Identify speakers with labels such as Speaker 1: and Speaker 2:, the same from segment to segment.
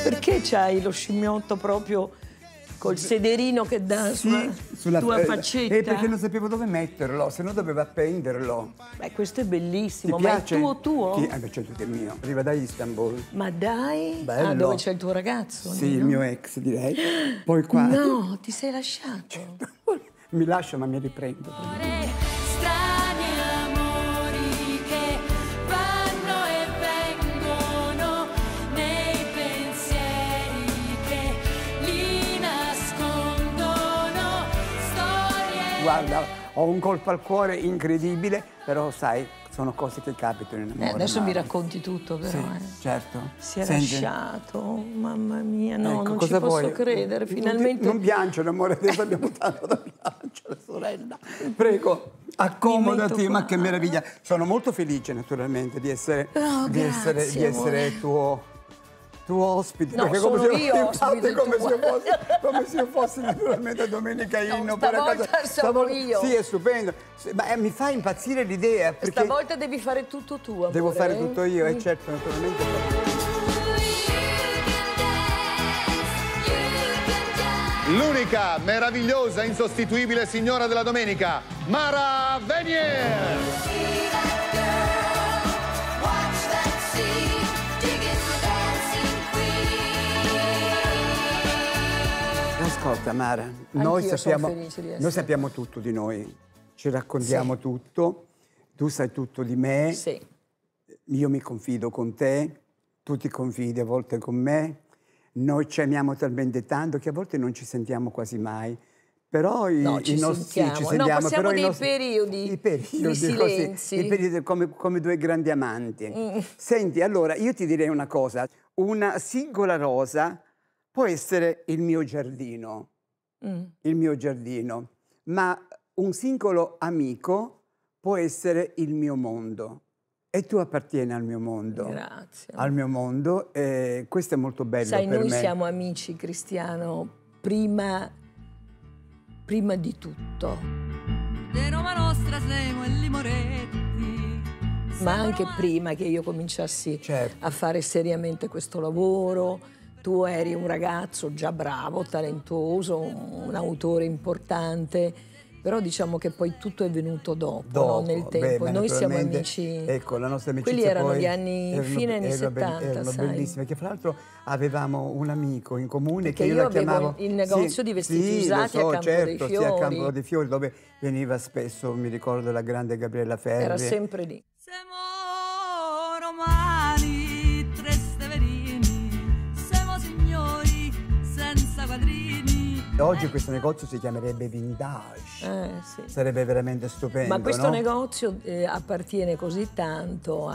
Speaker 1: Perché c'hai lo scimmiotto proprio col sederino che dà sulla tua faccetta?
Speaker 2: Perché non sapevo dove metterlo, se no dovevo appenderlo.
Speaker 1: Beh, questo è bellissimo,
Speaker 2: Ti
Speaker 1: ma
Speaker 2: piace?
Speaker 1: è tuo?
Speaker 2: Certo che è mio. Arriva da Istanbul.
Speaker 1: Ma dai?
Speaker 2: Bello.
Speaker 1: Ah, dove c'è il tuo ragazzo?
Speaker 2: Sì, il
Speaker 1: no?
Speaker 2: mio ex, direi. Poi qua...
Speaker 1: No, ti sei lasciato.
Speaker 2: Mi lascio, ma mi riprendo.
Speaker 3: Strani amori che vanno e vengono nei pensieri che li nascondono, storie.
Speaker 2: Guarda, ho un colpo al cuore incredibile, però sai, sono cose che capitano in amore.
Speaker 1: Adesso mi racconti tutto però.
Speaker 2: Sì, certo.
Speaker 1: Si è
Speaker 2: Senti,
Speaker 1: lasciato, mamma mia, no,
Speaker 2: ecco,
Speaker 1: non
Speaker 2: cosa
Speaker 1: ci posso
Speaker 2: vuoi?
Speaker 1: credere, finalmente.
Speaker 2: Non piangere, amore, adesso abbiamo tanto da piangere, sorella. Prego, accomodati,
Speaker 1: qua.
Speaker 2: ma che meraviglia. Sono molto felice, naturalmente, di essere,
Speaker 1: Oh,
Speaker 2: di essere,
Speaker 1: grazie,
Speaker 2: di essere tuo ospite.
Speaker 1: No,
Speaker 2: perché
Speaker 1: sono io
Speaker 2: infatti,
Speaker 1: ospite
Speaker 2: come se io fossi naturalmente Domenica Inno.
Speaker 1: stavolta sono io.
Speaker 2: Sì, è stupendo. Ma mi fa impazzire l'idea. Perché
Speaker 1: Stavolta devi fare tutto tu, amore.
Speaker 2: devo fare tutto io, e certo, naturalmente.
Speaker 4: L'unica, meravigliosa, insostituibile signora della domenica, Mara Venier.
Speaker 2: Ascolta Mara, noi
Speaker 1: noi
Speaker 2: sappiamo tutto di noi, ci raccontiamo tutto, tu sai tutto di me,
Speaker 1: Sì.
Speaker 2: io mi confido con te, tu ti confidi a volte con me, noi ci amiamo talmente tanto che a volte non ci sentiamo quasi mai, però
Speaker 1: ci
Speaker 2: ci
Speaker 1: sentiamo.
Speaker 2: sentiamo.
Speaker 1: No, passiamo
Speaker 2: però
Speaker 1: dei periodi di silenzi.
Speaker 2: I periodi come due grandi amanti. Senti, allora, io ti direi una cosa, una singola rosa può essere il mio giardino, ma un singolo amico può essere il mio mondo. E tu appartieni al mio mondo.
Speaker 1: Grazie.
Speaker 2: Al mio mondo, e questo è molto bello per me.
Speaker 1: Sai, noi siamo amici, Cristiano, prima di tutto.
Speaker 3: De Roma nostra siamo e Limoretti.
Speaker 1: Ma anche prima che io cominciassi
Speaker 2: Certo.
Speaker 1: a fare seriamente questo lavoro. Tu eri un ragazzo già bravo, talentuoso, un autore importante, però diciamo che poi tutto è venuto dopo, no? Nel tempo.
Speaker 2: Beh,
Speaker 1: noi siamo
Speaker 2: naturalmente,
Speaker 1: amici.
Speaker 2: Ecco, la nostra amicizia
Speaker 1: Quelli erano
Speaker 2: poi
Speaker 1: gli anni, fine anni 70,
Speaker 2: erano
Speaker 1: sai.
Speaker 2: bellissime, che fra l'altro avevamo un amico in comune
Speaker 1: Perché
Speaker 2: che io
Speaker 1: io
Speaker 2: la
Speaker 1: avevo
Speaker 2: chiamavo...
Speaker 1: il negozio di vestiti usati a Campo
Speaker 2: certo,
Speaker 1: dei
Speaker 2: sì, a Campo
Speaker 1: Fiori.
Speaker 2: dei Fiori, dove veniva spesso, mi ricordo, la grande Gabriella Ferri.
Speaker 1: Era sempre lì.
Speaker 3: Siamo romani, tre severini, siamo signori senza quadrini.
Speaker 2: Oggi questo negozio si chiamerebbe Vintage.
Speaker 1: Sì.
Speaker 2: Sarebbe veramente stupendo,
Speaker 1: Ma questo
Speaker 2: no?
Speaker 1: negozio appartiene così tanto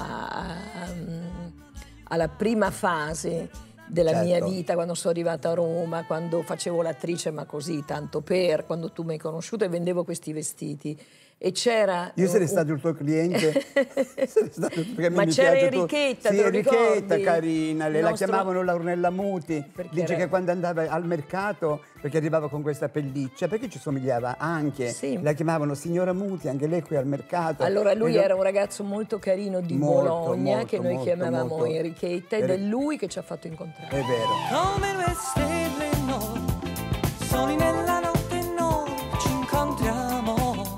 Speaker 1: alla prima fase della mia vita, quando sono arrivata a Roma, quando facevo l'attrice, ma così, tanto per, quando tu mi hai conosciuta e vendevo questi vestiti. E c'era...
Speaker 2: Io sarei stato il tuo cliente,
Speaker 1: ma c'era Enrichetta,
Speaker 2: sì,
Speaker 1: te lo
Speaker 2: Enrichetta,
Speaker 1: ricordi?
Speaker 2: carina, la chiamavano Laurella Muti, dice che quando andava al mercato, perché arrivava con questa pelliccia, perché ci somigliava anche, la chiamavano signora Muti, anche lei qui al mercato.
Speaker 1: Allora lui era un ragazzo molto carino di Bologna, che noi chiamavamo Enrichetta, ed è lui che ci ha fatto incontrare.
Speaker 2: È vero.
Speaker 3: Come due stelle noi, soli nella notte noi ci incontriamo.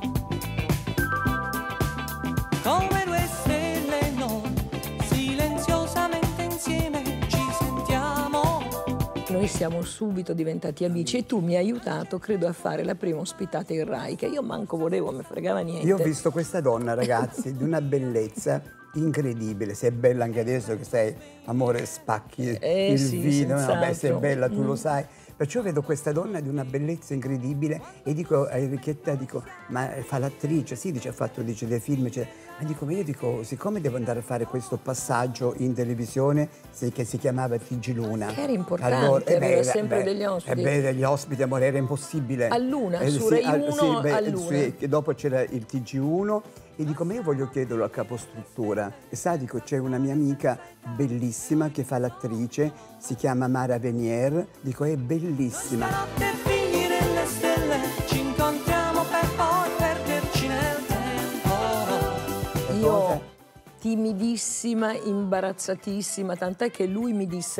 Speaker 3: Come due stelle noi, silenziosamente insieme ci sentiamo.
Speaker 1: Noi siamo subito diventati amici e tu mi hai aiutato, credo, a fare la prima ospitata in Rai, che io manco volevo, mi fregava niente.
Speaker 2: Io ho visto questa donna, ragazzi, di una bellezza incredibile. Sei bella anche adesso che sei, amore, spacchi il video. Vabbè, sei bella, tu lo sai. Perciò vedo questa donna di una bellezza incredibile e dico a Enrichetta, ma fa l'attrice? Sì, dice, ha fatto dei film, ma io dico, siccome devo andare a fare questo passaggio in televisione che si chiamava TG Luna.
Speaker 1: Che era importante, aveva sempre degli ospiti.
Speaker 2: Degli ospiti, amore, era impossibile.
Speaker 1: A Luna, su Rai 1 a Luna.
Speaker 2: Sì, che dopo c'era il TG1 e dico, ma io voglio chiederlo al capostruttura. E sai, dico, c'è una mia amica bellissima che fa l'attrice, si chiama Mara Venier, dico, è bellissima.
Speaker 3: Stanotte finire le stelle, ci incontriamo per poi perderci nel tempo.
Speaker 1: Io, timidissima, imbarazzatissima, tant'è che lui mi disse,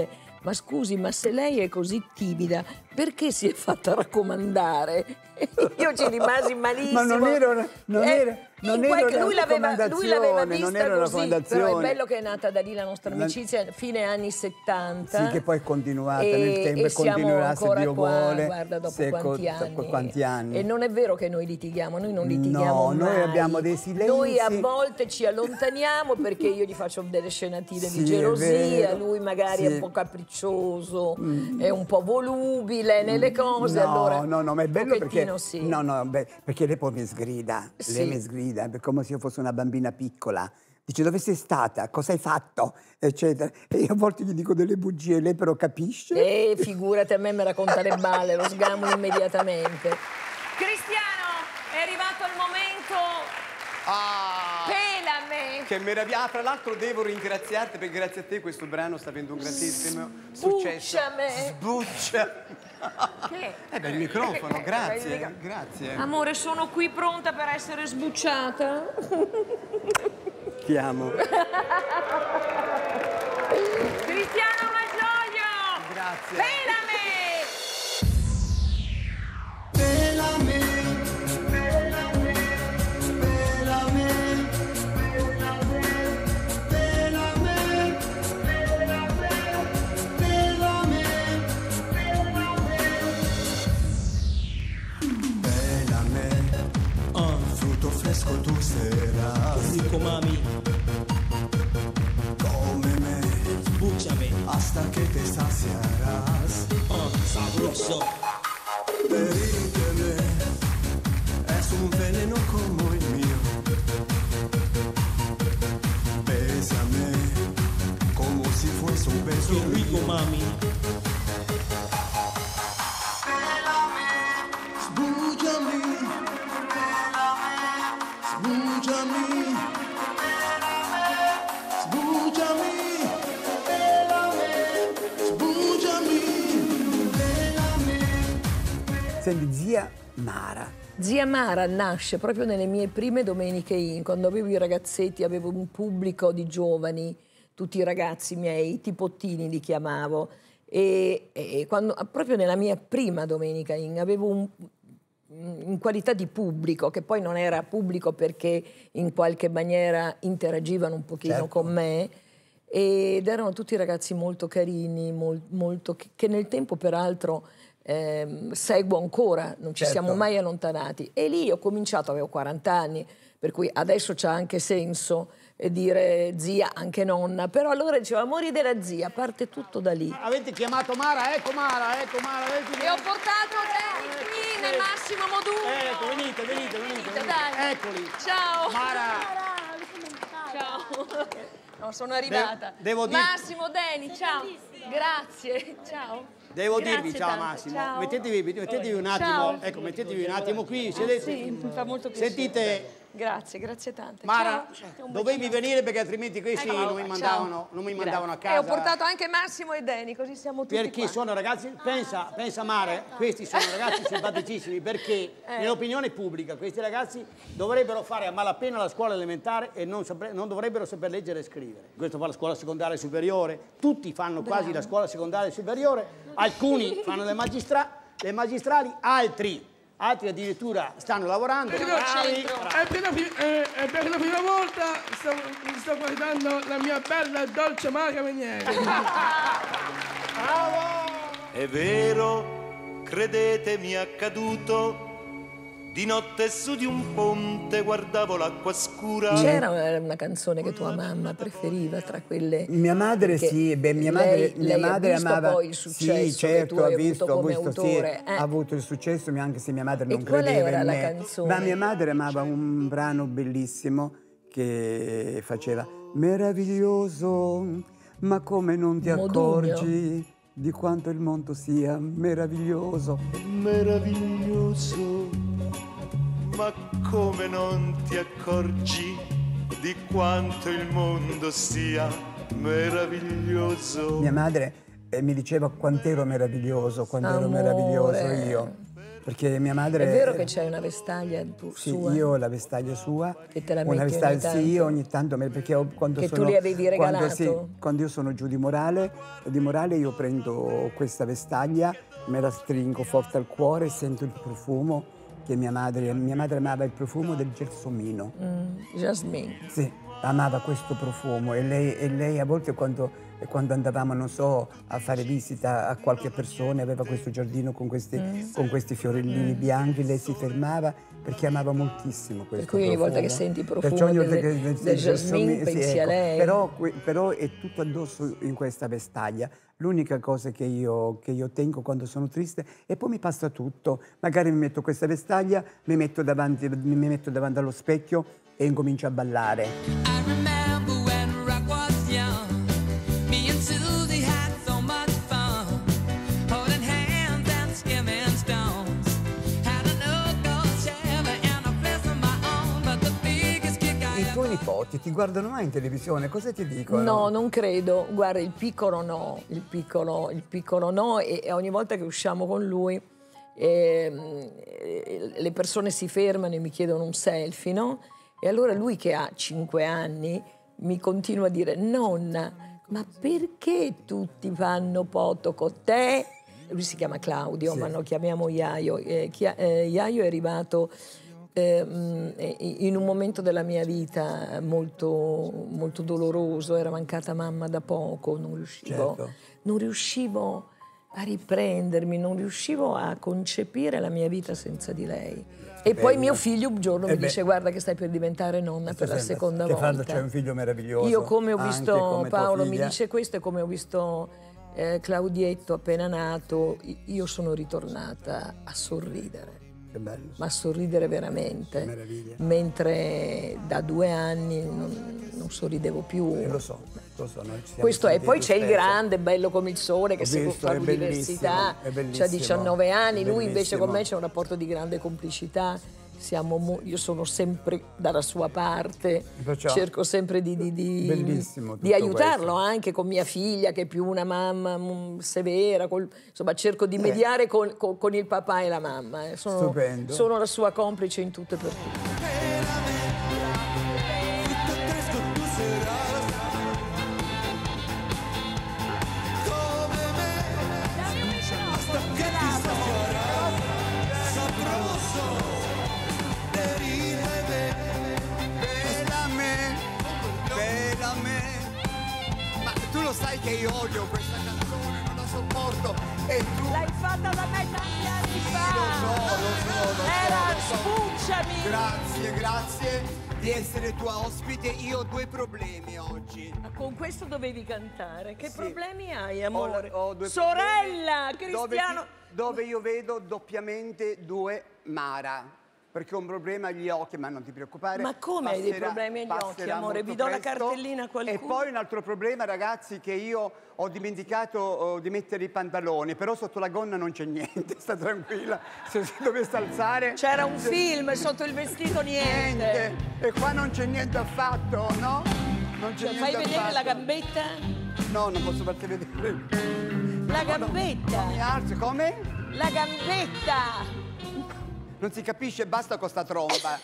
Speaker 1: ma scusi, ma se lei è così timida, perché si è fatta raccomandare? Io ci rimasi malissimo.
Speaker 2: Ma non era
Speaker 1: lui l'aveva vista così, però è bello che è nata da lì la nostra amicizia, fine anni 70.
Speaker 2: Sì, che poi è continuata nel tempo e continuerà, se Dio vuole.
Speaker 1: Guarda, dopo
Speaker 2: quanti anni.
Speaker 1: E non è vero che noi litighiamo, noi non litighiamo mai.
Speaker 2: Noi abbiamo dei silenzi.
Speaker 1: Noi a volte ci allontaniamo perché io gli faccio delle scenatine di gelosia, lui magari è un po' capriccioso, è un po' volubile nelle cose, allora
Speaker 2: ma è bello perché
Speaker 1: sì.
Speaker 2: perché lei poi mi sgrida, lei mi sgrida, è come se io fossi una bambina piccola. Dice: dove sei stata? Cosa hai fatto? Eccetera. E io a volte gli dico delle bugie, lei però capisce.
Speaker 1: Figurati, a me racconta le balle, lo sgamo immediatamente. Cristiano, è arrivato il momento. Pelame!
Speaker 5: Che meraviglia! Tra l'altro devo ringraziarti perché grazie a te questo brano sta avendo un grandissimo successo.
Speaker 1: Sbuccia!
Speaker 5: Che? Il microfono, grazie, grazie.
Speaker 1: Amore, sono qui pronta per essere sbucciata.
Speaker 5: Ti amo.
Speaker 1: Cristiano Masloio!
Speaker 5: Grazie.
Speaker 1: Pelame!
Speaker 6: Fresco tu serás,
Speaker 7: rico mami,
Speaker 6: cómeme,
Speaker 7: sbúchame,
Speaker 6: hasta que te saciarás.
Speaker 7: Sabroso.
Speaker 6: Permíteme, es un veneno como el mío. Bésame, como si fuese un beso.
Speaker 7: Qué rico mami.
Speaker 2: Senti, zia Mara.
Speaker 1: Zia Mara nasce proprio nelle mie prime domeniche in, quando avevo i ragazzetti, avevo un pubblico di giovani, tutti i ragazzi miei, tipottini li chiamavo, e quando, proprio nella mia prima domenica in avevo in qualità di pubblico, che poi non era pubblico perché in qualche maniera interagivano un pochino con me, ed erano tutti ragazzi molto carini, molto, che nel tempo peraltro seguo ancora, non ci siamo mai allontanati. E lì ho cominciato, avevo 40 anni, per cui adesso c'ha anche senso dire zia, anche nonna, però allora dicevo amori della zia, parte tutto da lì.
Speaker 8: Avete chiamato Mara? Ecco Mara.
Speaker 1: E ho portato qui nel Massimo Moduno.
Speaker 8: Ecco, venite.
Speaker 1: Dai.
Speaker 8: Eccoli.
Speaker 1: Ciao.
Speaker 8: Mara.
Speaker 1: Ciao. No, sono arrivata.
Speaker 8: Devo dire...
Speaker 1: Massimo, Deni, ciao. Grazie, ciao.
Speaker 8: Devo dirvi ciao Massimo,
Speaker 1: ciao.
Speaker 8: mettetevi un attimo,
Speaker 1: ciao.
Speaker 8: Ecco, mettetevi un attimo qui, sedete.
Speaker 1: Sì, mi fa molto piacere.
Speaker 8: Sentite,
Speaker 1: grazie tante.
Speaker 8: Mara,
Speaker 1: ciao.
Speaker 8: dovevi venire perché altrimenti questi non mi mandavano a casa.
Speaker 1: E ho portato anche Massimo e Deni, così siamo tutti
Speaker 8: perché
Speaker 1: qua.
Speaker 8: sono ragazzi, pensa Mara, questi sono ragazzi simpaticissimi perché nell'opinione pubblica questi ragazzi dovrebbero fare a malapena la scuola elementare e non dovrebbero saper leggere e scrivere. Questo fa la scuola secondaria superiore, tutti fanno quasi la scuola secondaria superiore, alcuni fanno le magistrali, altri addirittura stanno lavorando.
Speaker 9: È per la prima volta sto guardando la mia bella e dolce Mara Venieri.
Speaker 8: Bravo!
Speaker 10: È vero, credetemi è accaduto, di notte su di un ponte guardavo l'acqua scura.
Speaker 1: C'era una canzone che tua mamma preferiva tra quelle?
Speaker 2: Mia madre mia madre amava.
Speaker 1: Poi il successo,
Speaker 2: sì, certo,
Speaker 1: ha visto come autore.
Speaker 2: Sì, ha avuto il successo, anche se mia madre non
Speaker 1: qual
Speaker 2: credeva
Speaker 1: era
Speaker 2: in
Speaker 1: la
Speaker 2: me.
Speaker 1: canzone?
Speaker 2: Ma mia madre amava un brano bellissimo che faceva meraviglioso, ma come non ti accorgi di quanto il mondo sia meraviglioso.
Speaker 10: Meraviglioso, ma come non ti accorgi di quanto il mondo sia meraviglioso.
Speaker 2: Mia madre mi diceva quant'ero meraviglioso, ero meraviglioso io. Perché mia madre...
Speaker 1: È vero che c'è una vestaglia sua?
Speaker 2: Sì, io ho la vestaglia sua.
Speaker 1: Che te la metti ogni tanto?
Speaker 2: Sì, ogni tanto, perché quando
Speaker 1: che
Speaker 2: sono...
Speaker 1: tu li avevi regalato?
Speaker 2: Quando io sono giù di morale io prendo questa vestaglia, me la stringo forte al cuore e sento il profumo che mia madre amava il profumo del gelsomino.
Speaker 1: Jasmine.
Speaker 2: Sì, amava questo profumo e lei a volte quando andavamo, non so, a fare visita a qualche persona, aveva questo giardino con questi fiorellini bianchi, lei si fermava perché amava moltissimo questo profumo.
Speaker 1: Per cui ogni volta che senti il profumo del jasmine pensi a lei.
Speaker 2: Però è tutto addosso in questa vestaglia. L'unica cosa che io tengo quando sono triste, e poi mi passa tutto. Magari mi metto questa vestaglia, mi metto davanti allo specchio e incomincio a ballare. I tuoi nipoti ti guardano mai in televisione? Cosa ti dicono?
Speaker 1: No, non credo. Guarda, il piccolo no, il piccolo no, e ogni volta che usciamo con lui le persone si fermano e mi chiedono un selfie, no? E allora lui, che ha 5 anni, mi continua a dire: nonna, ma perché tutti fanno foto con te? Lui si chiama Claudio, sì, ma lo chiamiamo Iaio. Iaio è arrivato in un momento della mia vita molto, molto doloroso. Era mancata mamma da poco, non riuscivo a riprendermi, non riuscivo a concepire la mia vita senza di lei. E poi mio figlio un giorno mi dice: guarda che stai per diventare nonna per la seconda volta.
Speaker 2: C'è un figlio meraviglioso.
Speaker 1: Io come ho visto Paolo mi dice questo, e come ho visto Claudietto appena nato, io sono ritornata a sorridere.
Speaker 2: Che bello.
Speaker 1: Ma a sorridere veramente.
Speaker 2: Che meraviglia.
Speaker 1: Mentre da 2 anni non sorridevo più.
Speaker 2: Lo so.
Speaker 1: Questo è. Poi c'è il grande, bello come il sole, che segue fa l'università, ha 19 anni, lui invece con me c'è un rapporto di grande complicità. Io sono sempre dalla sua parte, cerco sempre di aiutarlo, questo, anche con mia figlia che è più una mamma severa, insomma cerco di mediare con il papà e la mamma. Sono la sua complice in tutto e per tutto.
Speaker 2: Sai che io odio questa canzone, non la sopporto, e tu...
Speaker 11: L'hai fatta da me tanti anni fa!
Speaker 2: Lo so.
Speaker 11: Era Spucciami!
Speaker 2: Grazie di essere tua ospite. Io ho 2 problemi oggi.
Speaker 1: Ma con questo dovevi cantare? Che problemi hai, amore?
Speaker 2: Ho 2
Speaker 1: sorella, Cristiano!
Speaker 2: Dove io vedo doppiamente 2 Mara. Perché ho un problema agli occhi, ma non ti preoccupare.
Speaker 1: Ma come hai dei problemi agli occhi, amore? Vi do la cartellina a qualcuno.
Speaker 2: E poi un altro problema, ragazzi, che io ho dimenticato di mettere i pantaloni, però sotto la gonna non c'è niente, sta tranquilla. Se si dovesse alzare...
Speaker 1: C'era un film, sotto il vestito niente.
Speaker 2: E qua non c'è niente affatto, no? Non c'è niente
Speaker 1: fai vedere
Speaker 2: affatto.
Speaker 1: La gambetta?
Speaker 2: No, non posso farti vedere.
Speaker 1: La gambetta?
Speaker 2: Non mi alzo, come?
Speaker 1: La gambetta!
Speaker 2: Non si capisce, basta con sta tromba.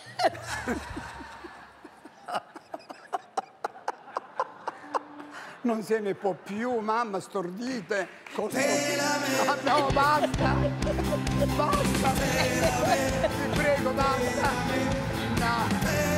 Speaker 2: Non se ne può più, mamma, stordite. No, basta. Basta. Ti prego, basta. No.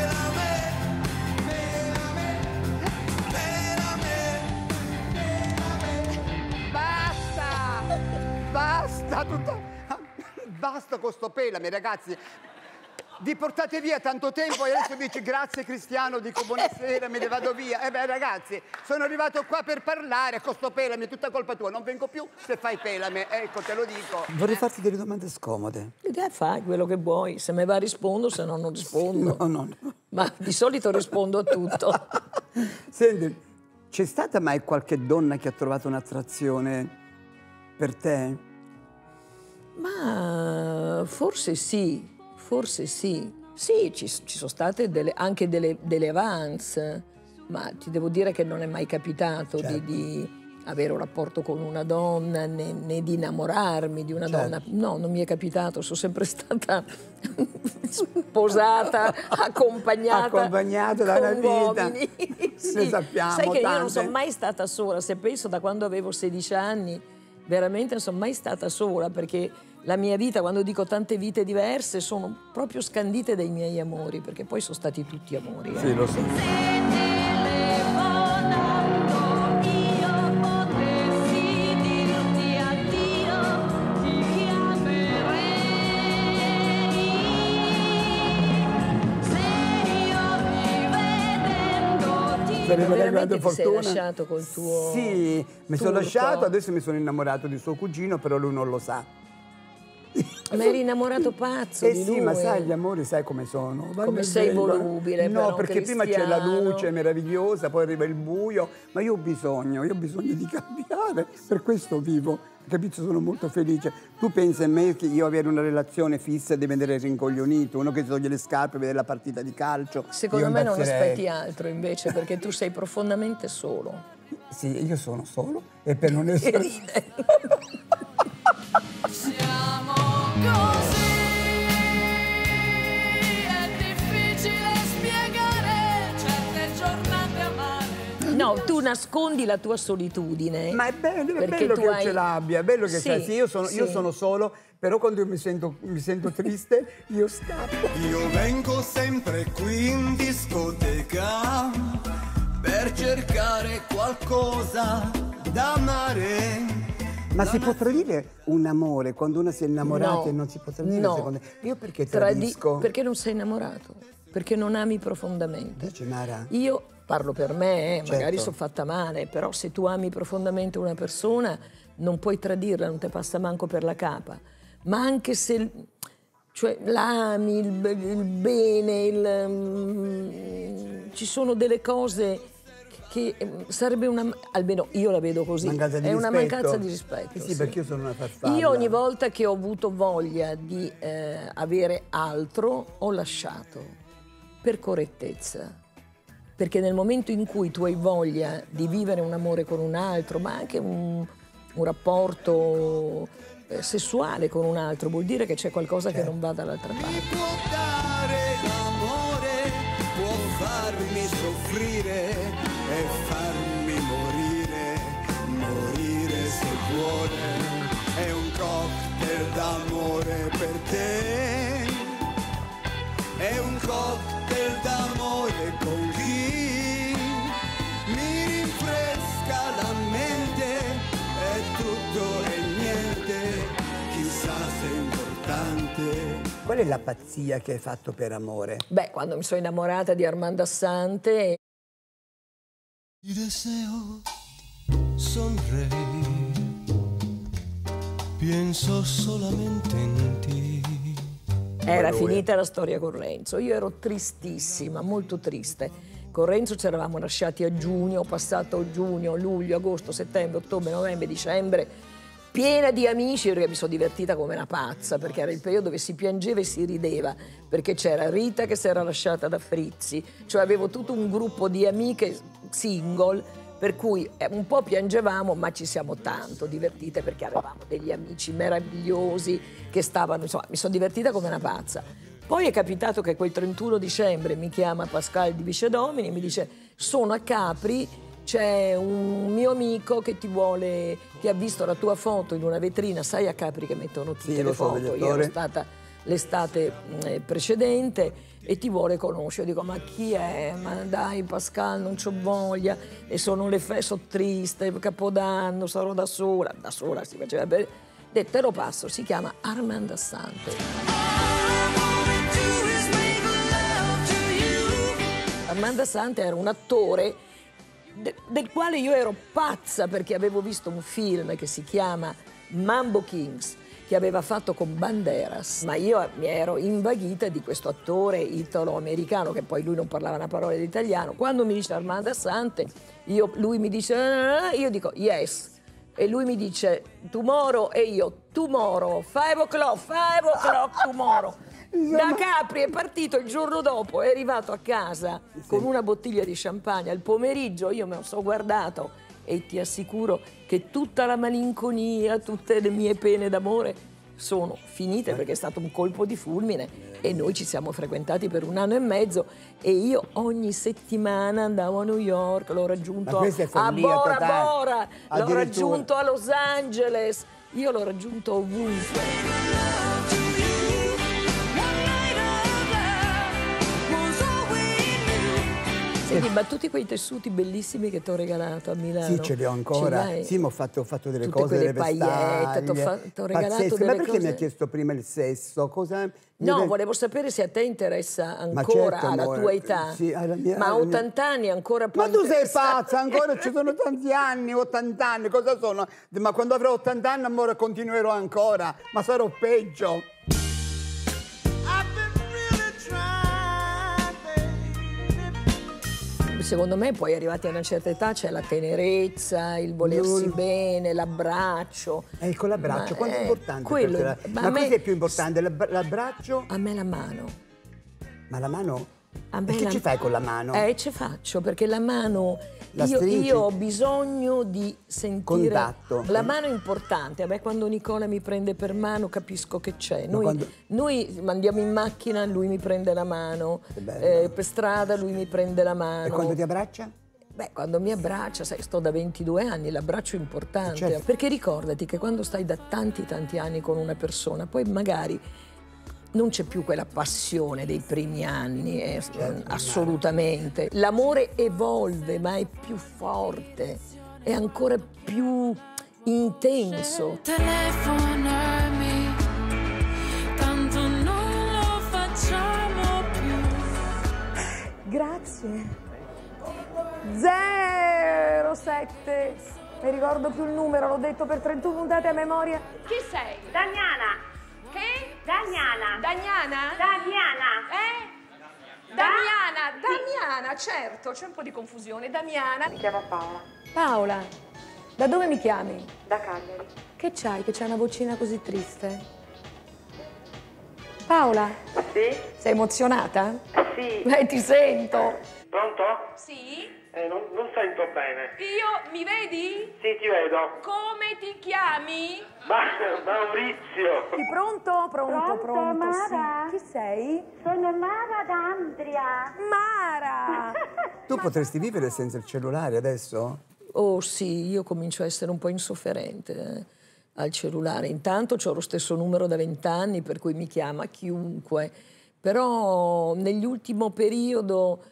Speaker 2: Basta. Basta tutto. Basta con sto pelame, ragazzi. Vi portate via tanto tempo e adesso dici grazie Cristiano, dico buonasera, me ne vado via. Ragazzi, sono arrivato qua per parlare, con sto pelame, è tutta colpa tua, non vengo più se fai pelame, ecco, te lo dico. Vorrei farti delle domande scomode.
Speaker 1: Fai quello che vuoi, se me va rispondo, se no non rispondo.
Speaker 2: No.
Speaker 1: Ma di solito rispondo a tutto.
Speaker 2: Senti, c'è stata mai qualche donna che ha trovato un'attrazione per te?
Speaker 1: Ma forse sì. Sì, ci sono state anche delle avance, ma ti devo dire che non è mai capitato, certo, avere un rapporto con una donna, né di innamorarmi di una donna. No, non mi è capitato, sono sempre stata sposata, accompagnata da una vita. Sì. Ne sappiamo. Sai che io non sono mai stata sola, se penso da quando avevo 16 anni, veramente non sono mai stata sola, perché la mia vita, quando dico tante vite diverse, sono proprio scandite dai miei amori, perché poi sono stati tutti amori.
Speaker 2: Sì, lo so.
Speaker 1: Veramente ti sei lasciato col tuo...
Speaker 2: Sì, mi sono lasciato, adesso mi sono innamorato di suo cugino, però lui non lo sa.
Speaker 1: Ma eri innamorato pazzo di lui.
Speaker 2: Sì, ma sai, gli amori sai come sono.
Speaker 1: Come sei volubile,
Speaker 2: no,
Speaker 1: però,
Speaker 2: perché prima c'è la luce meravigliosa, poi arriva il buio, ma io ho bisogno di cambiare, per questo vivo. Capito? Sono molto felice. Tu pensi a me che io avere una relazione fissa e di vedere rincoglionito, uno che si toglie le scarpe e vede la partita di calcio.
Speaker 1: Secondo me non aspetti altro invece, perché tu sei profondamente solo.
Speaker 2: Sì, io sono solo e per non essere...
Speaker 3: Siamo così, è difficile spiegare certe giornate amare.
Speaker 1: No, tu nascondi la tua solitudine.
Speaker 2: Ma è bello che io ce l'abbia, è bello che sì, io sono solo, però quando io mi sento triste, io scappo.
Speaker 6: Io vengo sempre qui in discoteca per cercare qualcosa da amare.
Speaker 2: Ma si può tradire un amore quando uno si è innamorato e non si può tradire?
Speaker 1: No.
Speaker 2: Secondo me? Io perché tradisco?
Speaker 1: Perché non sei innamorato, perché non ami profondamente.
Speaker 2: Dice Mara.
Speaker 1: Io parlo per me, magari
Speaker 2: Certo.
Speaker 1: sono fatta male, però se tu ami profondamente una persona non puoi tradirla, non ti passa manco per la capa. Ma anche se l'ami, il bene, ci sono delle cose che sarebbe almeno io la vedo così, è una mancanza di rispetto.
Speaker 2: Sì, perché io sono una farfalla.
Speaker 1: Io ogni volta che ho avuto voglia di avere altro ho lasciato, per correttezza. Perché nel momento in cui tu hai voglia di vivere un amore con un altro, ma anche un rapporto sessuale con un altro, vuol dire che c'è qualcosa che non va dall'altra parte.
Speaker 6: Può dare l'amore, può farmi soffrire e farmi morire se vuole. È un cocktail d'amore per te, è un cocktail d'amore con chi mi rinfresca la mente, è tutto e niente, chissà se è importante.
Speaker 2: Qual è la pazzia che hai fatto per amore?
Speaker 1: Beh, quando mi sono innamorata di Armando Assante.
Speaker 6: Ti deseo sonreír, pienso solamente en ti.
Speaker 1: Era finita la storia con Renzo, io ero tristissima, molto triste. Con Renzo ci eravamo lasciati a giugno, ho passato giugno, luglio, agosto, settembre, ottobre, novembre, dicembre, piena di amici, perché mi sono divertita come una pazza, perché era il periodo dove si piangeva e si rideva, perché c'era Rita che si era lasciata da Frizzi, cioè avevo tutto un gruppo di amiche single, per cui un po' piangevamo, ma ci siamo tanto divertite perché avevamo degli amici meravigliosi che stavano, insomma, mi sono divertita come una pazza. Poi è capitato che quel 31 dicembre mi chiama Pascal di Vicedomini e mi dice: sono a Capri, c'è un mio amico che ti ha visto la tua foto in una vetrina, sai a Capri che mettono tutte le foto, io ero stata l'estate precedente e ti vuole conoscere. Io dico: ma chi è? Ma dai Pascal, non c'ho voglia, e sono triste, Capodanno, sarò da sola si faceva bene. Te lo passo, si chiama Armando Assante. Armando Assante era un attore del quale io ero pazza, perché avevo visto un film che si chiama Mambo Kings, che aveva fatto con Banderas, ma io mi ero invaghita di questo attore italo-americano, che poi lui non parlava una parola di italiano. Quando mi dice Armando Assante, lui mi dice io dico yes, e lui mi dice tomorrow, e io tomorrow, 5 o'clock tomorrow. Da Capri è partito il giorno dopo, è arrivato a casa con una bottiglia di champagne al pomeriggio. Io me lo sono guardato e ti assicuro che tutta la malinconia, tutte le mie pene d'amore sono finite perché è stato un colpo di fulmine e noi ci siamo frequentati per 1 anno e mezzo e io ogni settimana andavo a New York, l'ho raggiunto a Bora Bora, l'ho raggiunto a Los Angeles, io l'ho raggiunto ovunque. Senti, ma tutti quei tessuti bellissimi che ti ho regalato a Milano.
Speaker 2: Sì, ce li ho ancora. Sì, ma ho fatto delle cose, delle
Speaker 1: paillette, ti ho regalato delle cose.
Speaker 2: Ma perché mi ha chiesto prima il sesso? Cosa...
Speaker 1: No, volevo sapere se a te interessa ancora, certo, alla tua età.
Speaker 2: Sì, alla mia,
Speaker 1: ma a 80 anni ancora più.
Speaker 2: Ma tu sei pazza, ancora ci sono tanti anni, 80 anni, cosa sono? Ma quando avrò 80 anni, amore, continuerò ancora, ma sarò peggio.
Speaker 1: Secondo me poi arrivati a una certa età c'è la tenerezza, il volersi bene, l'abbraccio.
Speaker 2: Ecco l'abbraccio, quanto è importante?
Speaker 1: Quello,
Speaker 2: ma cosa è più importante, l'abbraccio?
Speaker 1: A me la mano.
Speaker 2: Ma la mano? E che ci fai con la mano?
Speaker 1: Ce faccio, perché la mano... Io ho bisogno di sentire...
Speaker 2: Contatto.
Speaker 1: La mano è importante. A me quando Nicola mi prende per mano capisco che c'è. Noi andiamo in macchina, lui mi prende la mano. Per strada lui mi prende la mano.
Speaker 2: E quando ti abbraccia?
Speaker 1: Beh, quando mi abbraccia, sai, sto da 22 anni, l'abbraccio è importante.
Speaker 2: Certo.
Speaker 1: Perché ricordati che quando stai da tanti anni con una persona, poi magari... non c'è più quella passione dei primi anni, assolutamente. L'amore evolve, ma è più forte, è ancora più intenso.
Speaker 12: Telefonami, tanto non lo facciamo più.
Speaker 13: Grazie. 07, mi ricordo più il numero, l'ho detto per 31 puntate a memoria.
Speaker 11: Chi sei? Damiana. Che? Damiana.
Speaker 13: Damiana?
Speaker 11: Damiana.
Speaker 13: Damiana, certo, c'è un po' di confusione. Damiana.
Speaker 14: Mi chiamo Paola.
Speaker 13: Paola, da dove mi chiami?
Speaker 14: Da Cagliari.
Speaker 13: Che c'hai, che c'hai una vocina così triste? Paola?
Speaker 14: Sì?
Speaker 13: Sei emozionata?
Speaker 14: Sì.
Speaker 13: Ti sento.
Speaker 14: Pronto?
Speaker 13: Sì?
Speaker 14: Non sento bene.
Speaker 13: Io, mi vedi?
Speaker 14: Sì, ti vedo.
Speaker 13: Come ti chiami?
Speaker 14: Maurizio.
Speaker 13: Pronto? Pronto,
Speaker 14: Mara?
Speaker 13: sì. Chi sei?
Speaker 14: Sono Mara d'Andria.
Speaker 13: Mara!
Speaker 2: Tu potresti vivere senza il cellulare adesso?
Speaker 1: Oh sì, io comincio a essere un po' insofferente al cellulare. Intanto ho lo stesso numero da 20 anni, per cui mi chiama chiunque. Però nell'ultimo periodo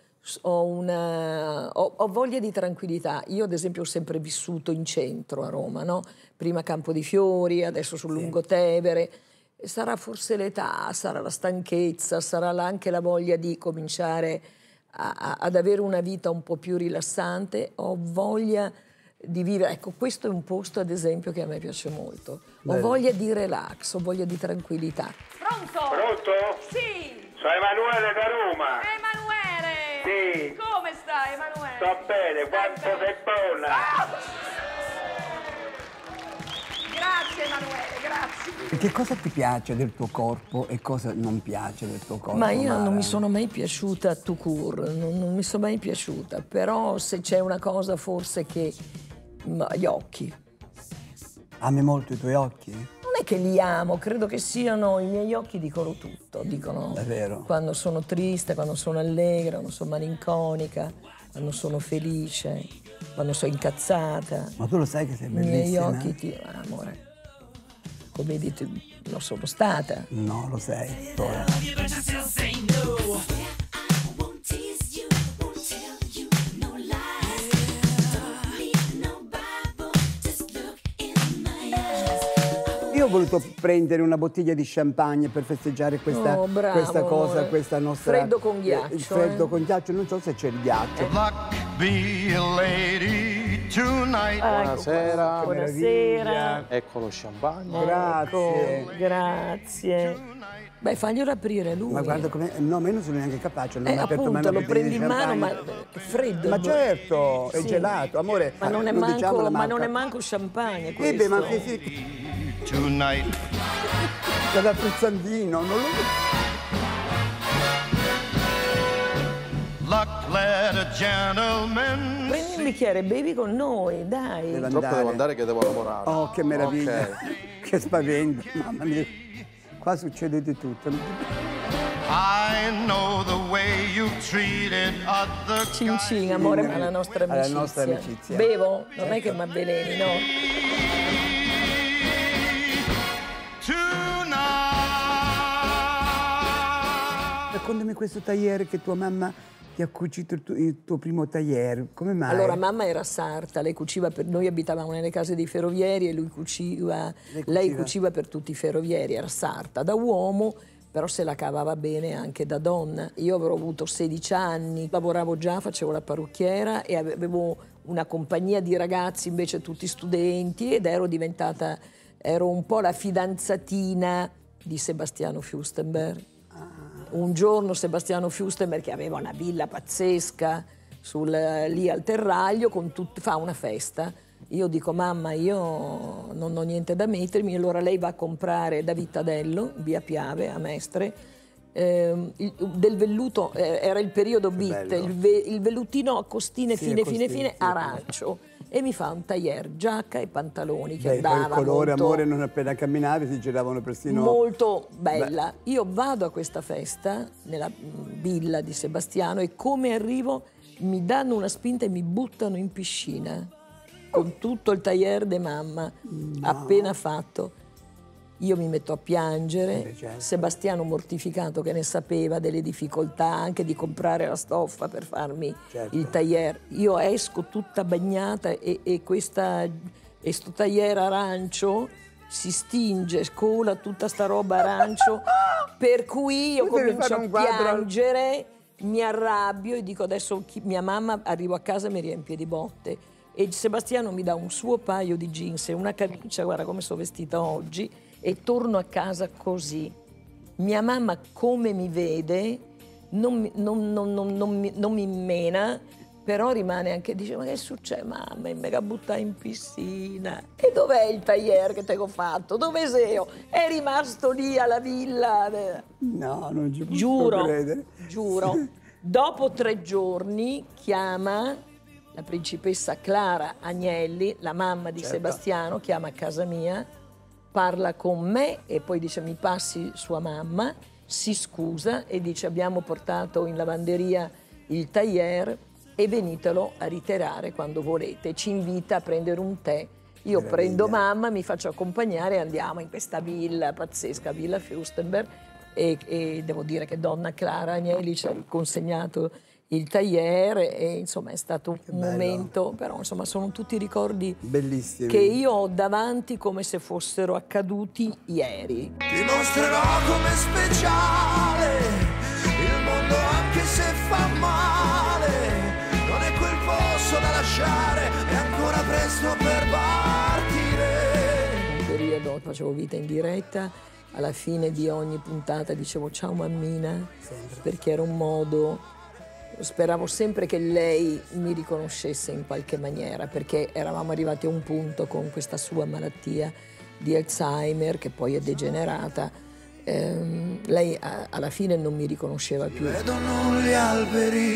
Speaker 1: ho voglia di tranquillità. Io ad esempio ho sempre vissuto in centro a Roma, no? Prima Campo di Fiori, adesso sul Lungotevere. Sarà forse l'età, sarà la stanchezza, sarà anche la voglia di cominciare ad avere una vita un po' più rilassante. Ho voglia di vivere, ecco, questo è un posto ad esempio che a me piace molto. Ho voglia di relax, ho voglia di tranquillità.
Speaker 13: Pronto?
Speaker 14: Pronto?
Speaker 13: Sì.
Speaker 14: Sono Emanuele da Roma.
Speaker 13: Emanuele!
Speaker 14: Sì.
Speaker 13: Come stai, Emanuele?
Speaker 14: Sto bene, quanto sei buona!
Speaker 13: Grazie, Emanuele, grazie.
Speaker 2: Che cosa ti piace del tuo corpo e cosa non piace del tuo corpo?
Speaker 1: Ma io non mi sono mai piaciuta tout court, non mi sono mai piaciuta. Però se c'è una cosa forse che... gli occhi.
Speaker 2: Ami molto i tuoi occhi?
Speaker 1: Non è che li amo, credo che siano, i miei occhi dicono tutto, dicono
Speaker 2: è vero.
Speaker 1: Quando sono triste, quando sono allegra, quando sono malinconica, quando sono felice, quando sono incazzata.
Speaker 2: Ma tu lo sai che sei bellissima?
Speaker 1: I miei occhi amore, come dite, lo sono stata.
Speaker 2: No, lo sei, ora. Io ho voluto prendere una bottiglia di champagne per festeggiare questa cosa, questa nostra...
Speaker 1: Freddo con ghiaccio.
Speaker 2: Il freddo con ghiaccio, non so se c'è il ghiaccio.
Speaker 15: Buonasera.
Speaker 1: Buonasera.
Speaker 15: Ecco lo champagne.
Speaker 2: Grazie.
Speaker 1: Grazie. Beh, faglielo aprire lui.
Speaker 2: Ma guarda come... No, ma io non sono neanche capace. Non
Speaker 1: appunto, lo prendi in mano, ma è freddo.
Speaker 2: Ma certo, è gelato, amore.
Speaker 1: Ma non è manco champagne questo.
Speaker 2: Beh, ma sì.
Speaker 10: Tonight.
Speaker 2: C'è da frizzandino, non lo...
Speaker 10: Luck led a gentleman.
Speaker 1: Prendi un bicchiere, bevi con noi, dai.
Speaker 15: Purtroppo devo andare che devo lavorare.
Speaker 2: Oh, che meraviglia.
Speaker 15: Okay.
Speaker 2: Che spavento. Mamma mia. Qua succede di tutto.
Speaker 10: I know the way you treated other
Speaker 1: Cin cin, amore, alla nostra amicizia.
Speaker 2: Alla nostra amicizia.
Speaker 1: Bevo? Non è che mi avveleni, no?
Speaker 2: Raccontami questo tailleur che tua mamma ti ha cucito il tuo primo tailleur. Come mai?
Speaker 1: Allora, mamma era sarta, lei cuciva per noi, abitavamo nelle case dei ferrovieri e lei cuciva per tutti i ferrovieri, era sarta. Da uomo però se la cavava bene anche da donna. Io avrò avuto 16 anni, lavoravo già, facevo la parrucchiera e avevo una compagnia di ragazzi, invece tutti studenti, ed ero un po' la fidanzatina di Sebastiano Fürstenberg. Un giorno Sebastiano Fürstenberg, che aveva una villa pazzesca lì al terraglio, fa una festa. Io dico, mamma, io non ho niente da mettermi, allora lei va a comprare da Vittadello, via Piave, a Mestre, del velluto, era il periodo beat, il vellutino a costine fine, arancio, e mi fa un tailleur, giacca e pantaloni che andava
Speaker 2: il colore,
Speaker 1: molto,
Speaker 2: amore, non appena camminavi si giravano persino...
Speaker 1: Molto bella. Io vado a questa festa, nella villa di Sebastiano, e come arrivo mi danno una spinta e mi buttano in piscina. Con tutto il tailleur de mamma appena fatto. Io mi metto a piangere, Sebastiano mortificato che ne sapeva delle difficoltà anche di comprare la stoffa per farmi il tailleur. Io esco tutta bagnata e sto tailleur arancio si stinge, scola tutta sta roba arancio, per cui io comincio a piangere, mi arrabbio e dico adesso mia mamma, arrivo a casa e mi riempie di botte. E Sebastiano mi dà un suo paio di jeans e una camicia, guarda come sono vestita oggi, e torno a casa così. Mia mamma, come mi vede, non mi mena, però rimane anche, dice, ma che succede, mamma? E me la butta in piscina. E dov'è il tailleur che te l'ho fatto? Dove sei? È rimasto lì alla villa?
Speaker 2: No, non ci posso credere.
Speaker 1: Giuro. Dopo 3 giorni chiama la principessa Clara Agnelli, la mamma di Sebastiano, chiama a casa mia, parla con me e poi dice mi passi sua mamma, si scusa e dice abbiamo portato in lavanderia il tailleur e venitelo a ritirare quando volete. Ci invita a prendere un tè. Io prendo mamma, mi faccio accompagnare e andiamo in questa villa pazzesca, Villa Fürstenberg, e devo dire che donna Clara Agnelli ci ha consegnato il tailleur e insomma è stato un momento, però insomma sono tutti ricordi
Speaker 2: bellissimi
Speaker 1: che io ho davanti come se fossero accaduti ieri.
Speaker 6: Ti mostrerò come speciale il mondo anche se fa male, non è quel posto da lasciare, è ancora presto per partire.
Speaker 1: Un periodo facevo vita in diretta, alla fine di ogni puntata dicevo ciao mammina, perché era un modo. Speravo sempre che lei mi riconoscesse in qualche maniera, perché eravamo arrivati a un punto con questa sua malattia di Alzheimer, che poi è degenerata. Lei alla fine non mi riconosceva più.
Speaker 6: Vedono gli alberi.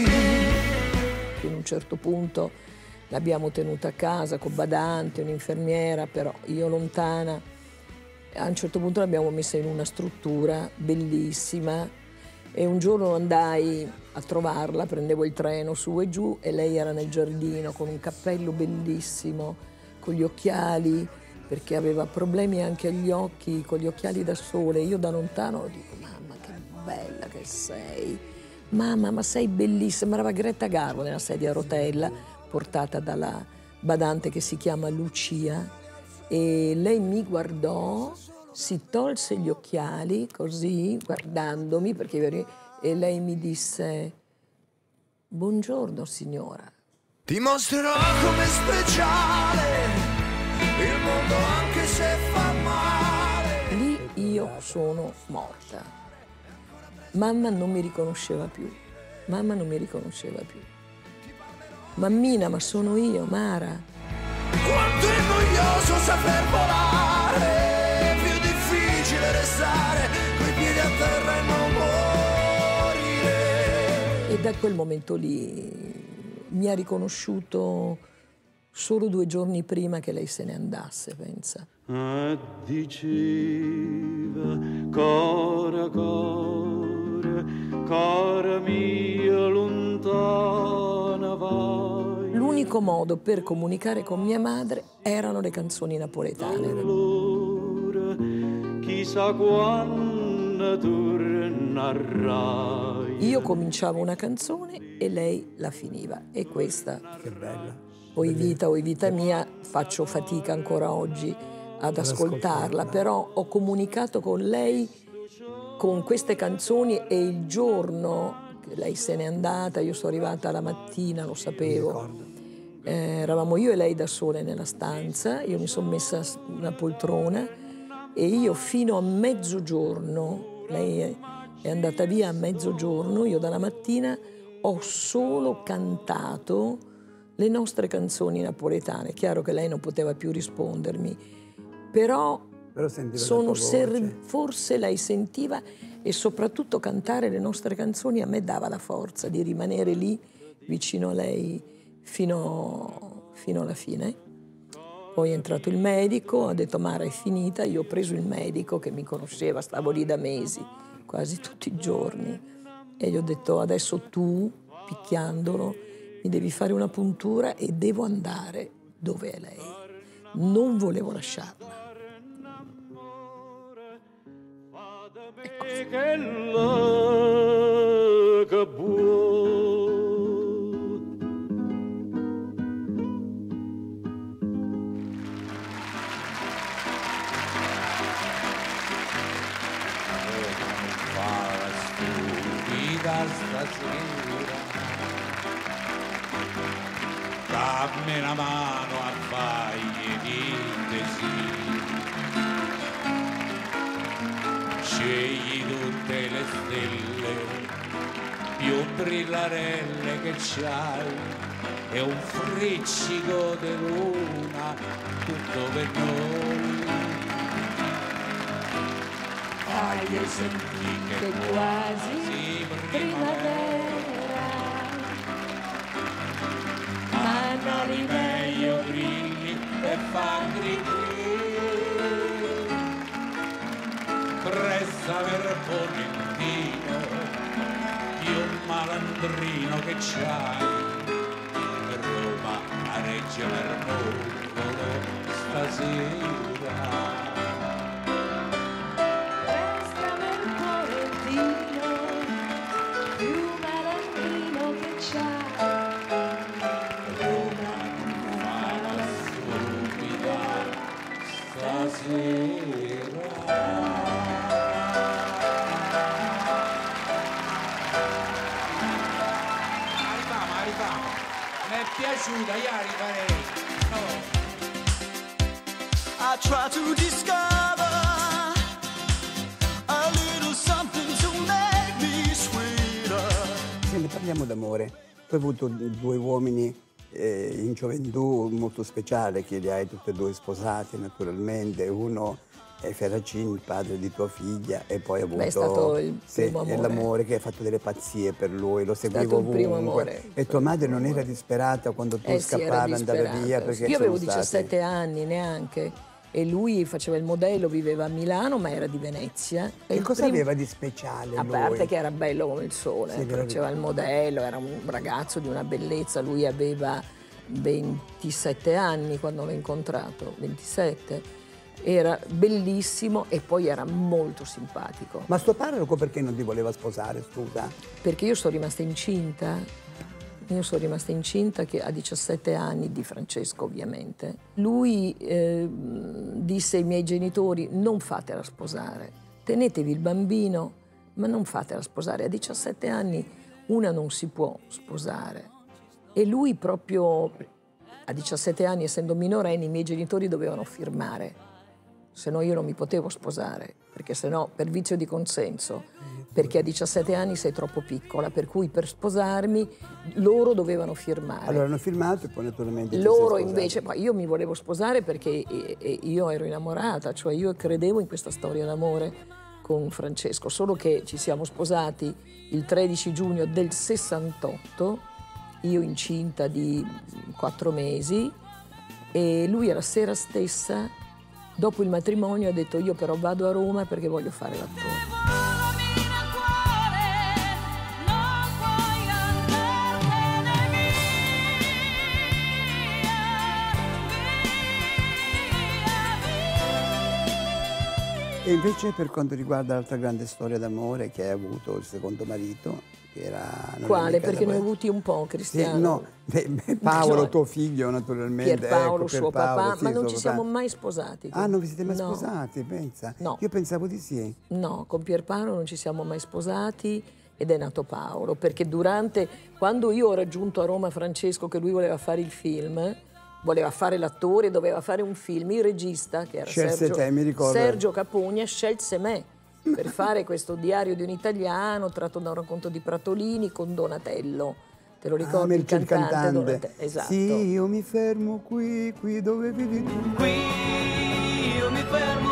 Speaker 1: In un certo punto l'abbiamo tenuta a casa con badante, un'infermiera, però io lontana. A un certo punto l'abbiamo messa in una struttura bellissima. E un giorno andai a trovarla, prendevo il treno su e giù e lei era nel giardino con un cappello bellissimo, con gli occhiali, perché aveva problemi anche agli occhi, con gli occhiali da sole. Io da lontano dico, mamma che bella che sei, mamma ma sei bellissima. Sembrava Greta Garbo nella sedia a rotella, portata dalla badante che si chiama Lucia, e lei mi guardò, si tolse gli occhiali così, guardandomi, e lei mi disse, buongiorno signora.
Speaker 6: Ti mostrerò come speciale, il mondo anche se fa male.
Speaker 1: Lì io sono morta. Mamma non mi riconosceva più. Mamma non mi riconosceva più. Mammina, ma sono io, Mara.
Speaker 6: Quanto è noioso saper volare, restare coi piedi a terra e non morire.
Speaker 1: E da quel momento lì mi ha riconosciuto solo 2 giorni prima che lei se ne andasse, pensa.
Speaker 16: Diceva, cora, cara mia lontana vai.
Speaker 1: L'unico modo per comunicare con mia madre erano le canzoni napoletane.
Speaker 16: Allora, chissà quando tornerai.
Speaker 1: Io cominciavo una canzone e lei la finiva. E questa,
Speaker 2: che bella.
Speaker 1: Oi vita mia, faccio fatica ancora oggi ad ascoltarla, però ho comunicato con lei con queste canzoni e il giorno che lei se n'è andata, io sono arrivata la mattina, lo sapevo, eravamo io e lei da sole nella stanza, io mi sono messa su una poltrona e io fino a mezzogiorno, lei è andata via a mezzogiorno, io dalla mattina ho solo cantato le nostre canzoni napoletane. Chiaro che lei non poteva più rispondermi, però forse lei sentiva, e soprattutto cantare le nostre canzoni a me dava la forza di rimanere lì vicino a lei fino alla fine. Poi è entrato il medico, ha detto Mara è finita, io ho preso il medico che mi conosceva, stavo lì da mesi, quasi tutti i giorni, e gli ho detto adesso tu, picchiandolo, mi devi fare una puntura e devo andare dove è lei. Non volevo lasciarla. Ecco.
Speaker 17: Dammi una mano a fagli di scegli tutte le stelle più brillarelle che c'hai e un friccico di luna tutto per noi. Fagli sentire che quasi primavera, manali meglio brilli e fa gridare, pressa per Ponentino, più malandrino che c'hai, Roma a Reggio Marmolo stasera. Piaciuta, io rifarei.
Speaker 6: I try to discover a little something to make me sweeter.
Speaker 2: Se ne parliamo d'amore, tu hai avuto 2 uomini in gioventù molto speciale, che li hai tutti e 2 sposati naturalmente. Uno è Ferracini, il padre di tua figlia, e poi ha avuto
Speaker 1: è stato il primo amore.
Speaker 2: L'amore, che hai fatto delle pazzie per lui, lo seguivo ovunque. E tua madre non era disperata quando tu scappavi, andavi via? Perché
Speaker 1: io avevo 17 anni neanche, e lui faceva il modello, viveva a Milano ma era di Venezia.
Speaker 2: E cosa aveva di speciale
Speaker 1: a parte che era bello come il sole, faceva il modello, era un ragazzo di una bellezza. Lui aveva 27 anni quando l'ho incontrato, 27. Era bellissimo e poi era molto simpatico.
Speaker 2: Ma sto parroco perché non ti voleva sposare, scusa?
Speaker 1: Perché io sono rimasta incinta. Io sono rimasta incinta che a 17 anni di Francesco, ovviamente. Lui disse ai miei genitori: non fatela sposare, tenetevi il bambino, ma non fatela sposare. A 17 anni una non si può sposare. E lui proprio a 17 anni, essendo minorenne, i miei genitori dovevano firmare. Se no io non mi potevo sposare, perché se no per vizio di consenso, perché a 17 anni sei troppo piccola, per cui per sposarmi loro dovevano firmare.
Speaker 2: Allora hanno firmato e poi naturalmente
Speaker 1: loro invece, ma io mi volevo sposare perché io ero innamorata, cioè io credevo in questa storia d'amore con Francesco, solo che ci siamo sposati il 13 giugno del 68, io incinta di 4 mesi, e lui la sera stessa, dopo il matrimonio, ha detto: io però vado a Roma perché voglio fare l'attore.
Speaker 2: E invece per quanto riguarda l'altra grande storia d'amore che hai avuto, il secondo marito, che era...
Speaker 1: Quale? Perché ne ho avuti un po', Cristiano.
Speaker 2: Sì, no, Paolo, tuo figlio naturalmente.
Speaker 1: Pierpaolo, suo papà,
Speaker 2: sì,
Speaker 1: ma non
Speaker 2: suo
Speaker 1: ci
Speaker 2: papà.
Speaker 1: siamo mai sposati.
Speaker 2: Ah, non vi siete mai sposati, pensa?
Speaker 1: No.
Speaker 2: Io pensavo di sì.
Speaker 1: No, con Pierpaolo non ci siamo mai sposati ed è nato Paolo, perché quando io ho raggiunto a Roma Francesco, che lui voleva fare il film, voleva fare l'attore, doveva fare un film, il regista, che era Sergio Capogna, scelse me per fare questo Diario di un italiano tratto da un racconto di Pratolini con Donatello. Te lo ricordi? Il cantante Donatello. Esatto.
Speaker 2: Sì, io mi fermo qui dove vivi tu.
Speaker 3: Qui io mi fermo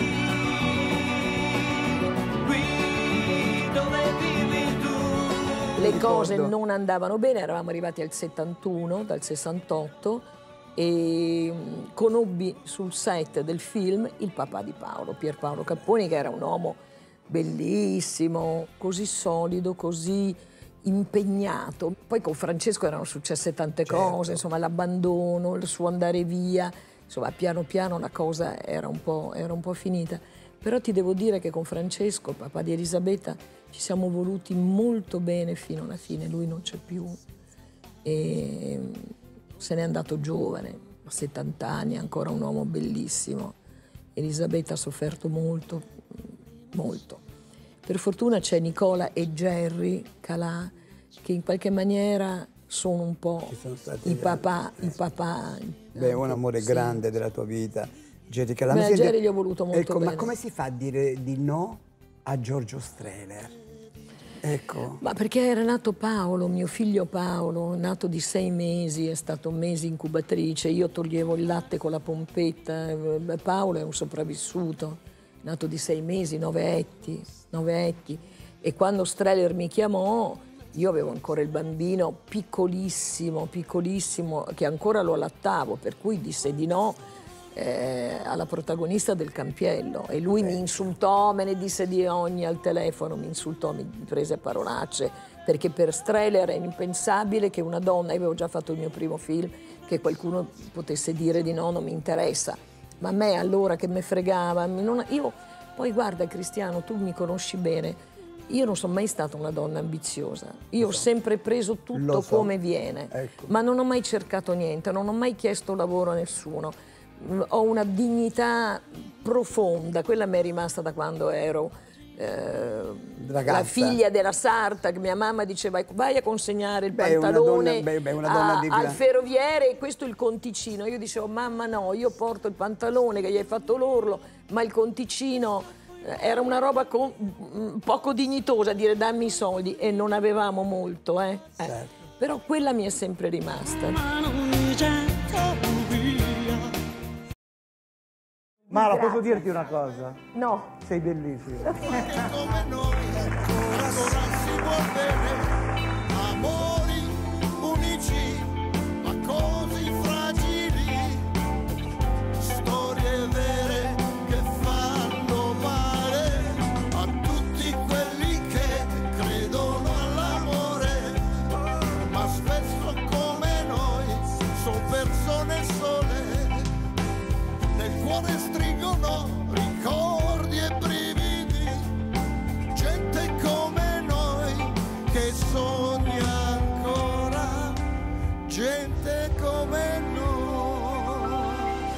Speaker 3: qui dove vivi tu.
Speaker 1: Le cose non andavano bene, eravamo arrivati al 71, dal 68, e conobbi sul set del film il papà di Paolo, Pierpaolo Capponi, che era un uomo bellissimo, così solido, così impegnato. Poi con Francesco erano successe tante cose, insomma l'abbandono, il suo andare via, insomma piano piano la cosa era un po' finita. Però ti devo dire che con Francesco, il papà di Elisabetta, ci siamo voluti molto bene fino alla fine. Lui non c'è più e se n'è andato giovane, a 70 anni, ancora un uomo bellissimo. Elisabetta ha sofferto molto, molto. Per fortuna c'è Nicola e Gerry Calà, che in qualche maniera sono un po' i papà.
Speaker 2: Beh, un amore grande della tua vita. Gerry Calà.
Speaker 1: Beh, a Gerry gli ho voluto molto bene.
Speaker 2: Ma come si fa a dire di no a Giorgio Strehler? Ecco.
Speaker 1: Ma perché era nato Paolo, mio figlio Paolo, nato di 6 mesi, è stato mesi incubatrice, io toglievo il latte con la pompetta. Paolo è un sopravvissuto, nato di 6 mesi, 9 etti. E quando Strehler mi chiamò, io avevo ancora il bambino piccolissimo, che ancora lo allattavo, per cui disse di no alla protagonista del Campiello, e lui mi insultò, me ne disse di ogni al telefono, mi insultò, mi prese a parolacce, perché per Strehler è impensabile che una donna, io avevo già fatto il mio primo film, che qualcuno potesse dire di no, non mi interessa, ma a me allora che me fregava, io poi guarda Cristiano, tu mi conosci bene, io non sono mai stata una donna ambiziosa, io ho sempre preso tutto come viene, ma non ho mai cercato niente, non ho mai chiesto lavoro a nessuno. Ho una dignità profonda, quella mi è rimasta da quando ero la figlia della sarta, che mia mamma diceva vai a consegnare il pantalone al ferroviere e questo è il conticino. Io dicevo mamma no, io porto il pantalone che gli hai fatto l'orlo, ma il conticino era una roba poco dignitosa, dire dammi i soldi, e non avevamo molto. Però quella mi è sempre rimasta.
Speaker 18: Mara, posso dirti una cosa?
Speaker 13: No.
Speaker 18: Sei bellissima.
Speaker 6: Come noi ancora si vuol bene, amori unici ma così fragili, storie vere che fanno male a tutti quelli che credono all'amore, ma spesso come noi sono persone sole, nel cuore stringono ricordi e brividi, gente come noi che sogna ancora, gente come noi.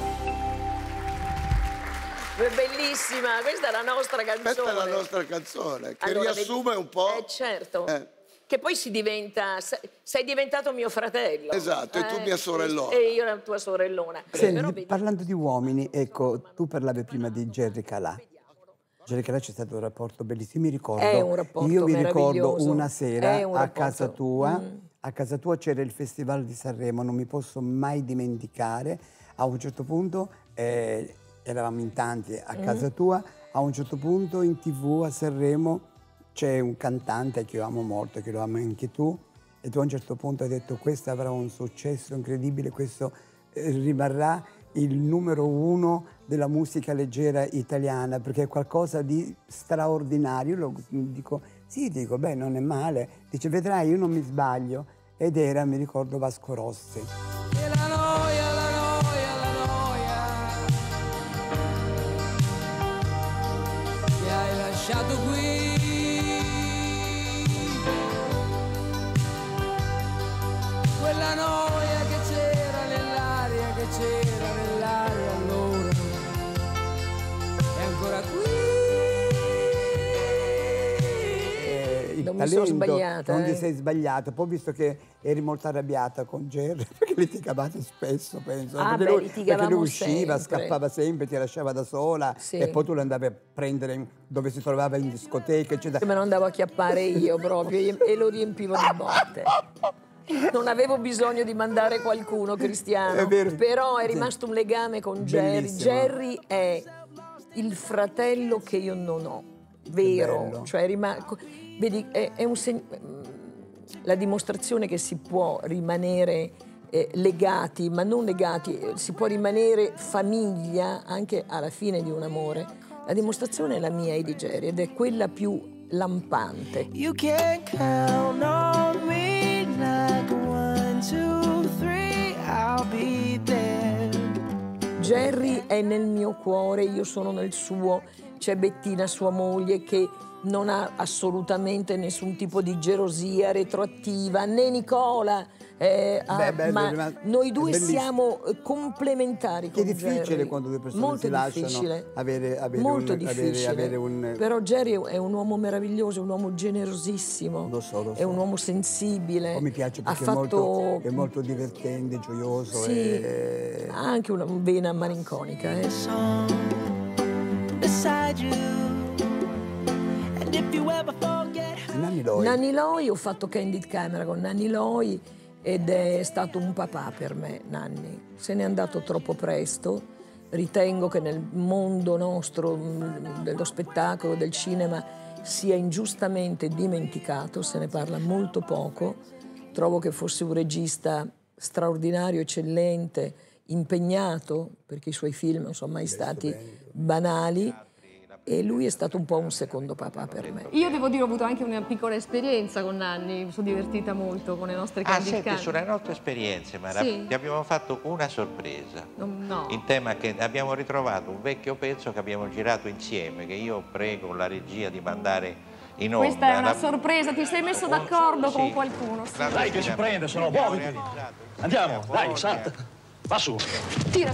Speaker 1: Bellissima, questa è la nostra canzone.
Speaker 19: Questa è la nostra canzone, che
Speaker 1: allora,
Speaker 19: riassume un po'...
Speaker 1: certo. Che poi si diventa, sei diventato mio fratello.
Speaker 19: Esatto, e tu mia sorellona.
Speaker 1: E io la tua sorellona.
Speaker 2: Senti, parlando di uomini, ecco, tu parlavi prima di Gerry Calà. Gerry Calà c'è stato un rapporto bellissimo, mi ricordo.
Speaker 1: È un rapporto
Speaker 2: io mi ricordo
Speaker 1: meraviglioso.
Speaker 2: una sera
Speaker 1: È un
Speaker 2: a
Speaker 1: rapporto.
Speaker 2: casa tua, a casa tua c'era il Festival di Sanremo, non mi posso mai dimenticare. A un certo punto, eravamo in tanti a casa tua, a un certo punto in TV a Sanremo c'è un cantante che io amo molto, che lo ami anche tu, e tu a un certo punto hai detto questo avrà un successo incredibile, questo rimarrà il numero 1 della musica leggera italiana, perché è qualcosa di straordinario. Dico, sì, dico, beh, non è male. Dice, vedrai, io non mi sbaglio. Ed era, mi ricordo, Vasco Rossi.
Speaker 3: E la noia, la noia, la noia mi hai lasciato qui. Quella noia che c'era nell'aria, che c'era nell'aria allora, è ancora qui.
Speaker 2: Il
Speaker 1: non mi sono
Speaker 2: talento,
Speaker 1: sbagliata.
Speaker 2: Non ti sei sbagliata. Poi ho visto che eri molto arrabbiata con Jerry, perché litigavate spesso, penso.
Speaker 1: Ah,
Speaker 2: perché lui usciva,
Speaker 1: sempre.
Speaker 2: scappava sempre, ti lasciava da sola,
Speaker 1: Sì.
Speaker 2: e poi tu lo andavi a prendere dove si trovava in discoteca, eccetera.
Speaker 1: Me lo andavo a chiappare io proprio e lo riempivo di botte. Non avevo bisogno di mandare qualcuno, Cristiano, però è rimasto un legame con Jerry.
Speaker 2: Bellissimo.
Speaker 1: Jerry è il fratello che io non ho, vero? Cioè, vedi, è un la dimostrazione che si può rimanere legati, ma non legati, si può rimanere famiglia anche alla fine di un amore. La dimostrazione è la mia e di Jerry, ed è quella più lampante.
Speaker 3: You can count on me like 1, 2, 3, I'll be there.
Speaker 1: Jerry è nel mio cuore, io sono nel suo. C'è Bettina, sua moglie, che non ha assolutamente nessun tipo di gelosia retroattiva, né Nicola. Ma noi due siamo complementari con
Speaker 2: Che è difficile
Speaker 1: Jerry.
Speaker 2: quando due persone
Speaker 1: Molto
Speaker 2: si lasciano
Speaker 1: difficile.
Speaker 2: avere
Speaker 1: Difficile.
Speaker 2: un...
Speaker 1: Però Jerry è un uomo meraviglioso, un uomo generosissimo.
Speaker 2: Lo so.
Speaker 1: È un uomo sensibile.
Speaker 2: Poi mi piace perché
Speaker 1: ha fatto...
Speaker 2: è molto divertente, gioioso.
Speaker 1: Sì,
Speaker 2: e...
Speaker 1: ha anche una vena malinconica. Nanni Loi, ho fatto Candid Camera con Nanni Loi ed è stato un papà per me, Nanni. Se n'è andato troppo presto. Ritengo che nel mondo nostro dello spettacolo, del cinema, sia ingiustamente dimenticato, se ne parla molto poco. Trovo che fosse un regista straordinario, eccellente, impegnato, perché i suoi film non sono mai stati banali, e lui è stato un po' un secondo papà per me.
Speaker 20: Io devo dire ho avuto anche una piccola esperienza con Nanni, mi sono divertita molto con le nostre Candid
Speaker 21: senti,
Speaker 20: Camera.
Speaker 21: sulle nostre esperienze, Mara,
Speaker 20: Sì.
Speaker 21: ti abbiamo fatto una sorpresa.
Speaker 20: No.
Speaker 21: In tema che abbiamo ritrovato un vecchio pezzo che abbiamo girato insieme, che io prego la regia di mandare in onda.
Speaker 20: Questa è una sorpresa, ti sei messo d'accordo con qualcuno? Sì.
Speaker 22: Dai che si prende, sono muoviti. Andiamo, dai, salta. Va su.
Speaker 20: Tira.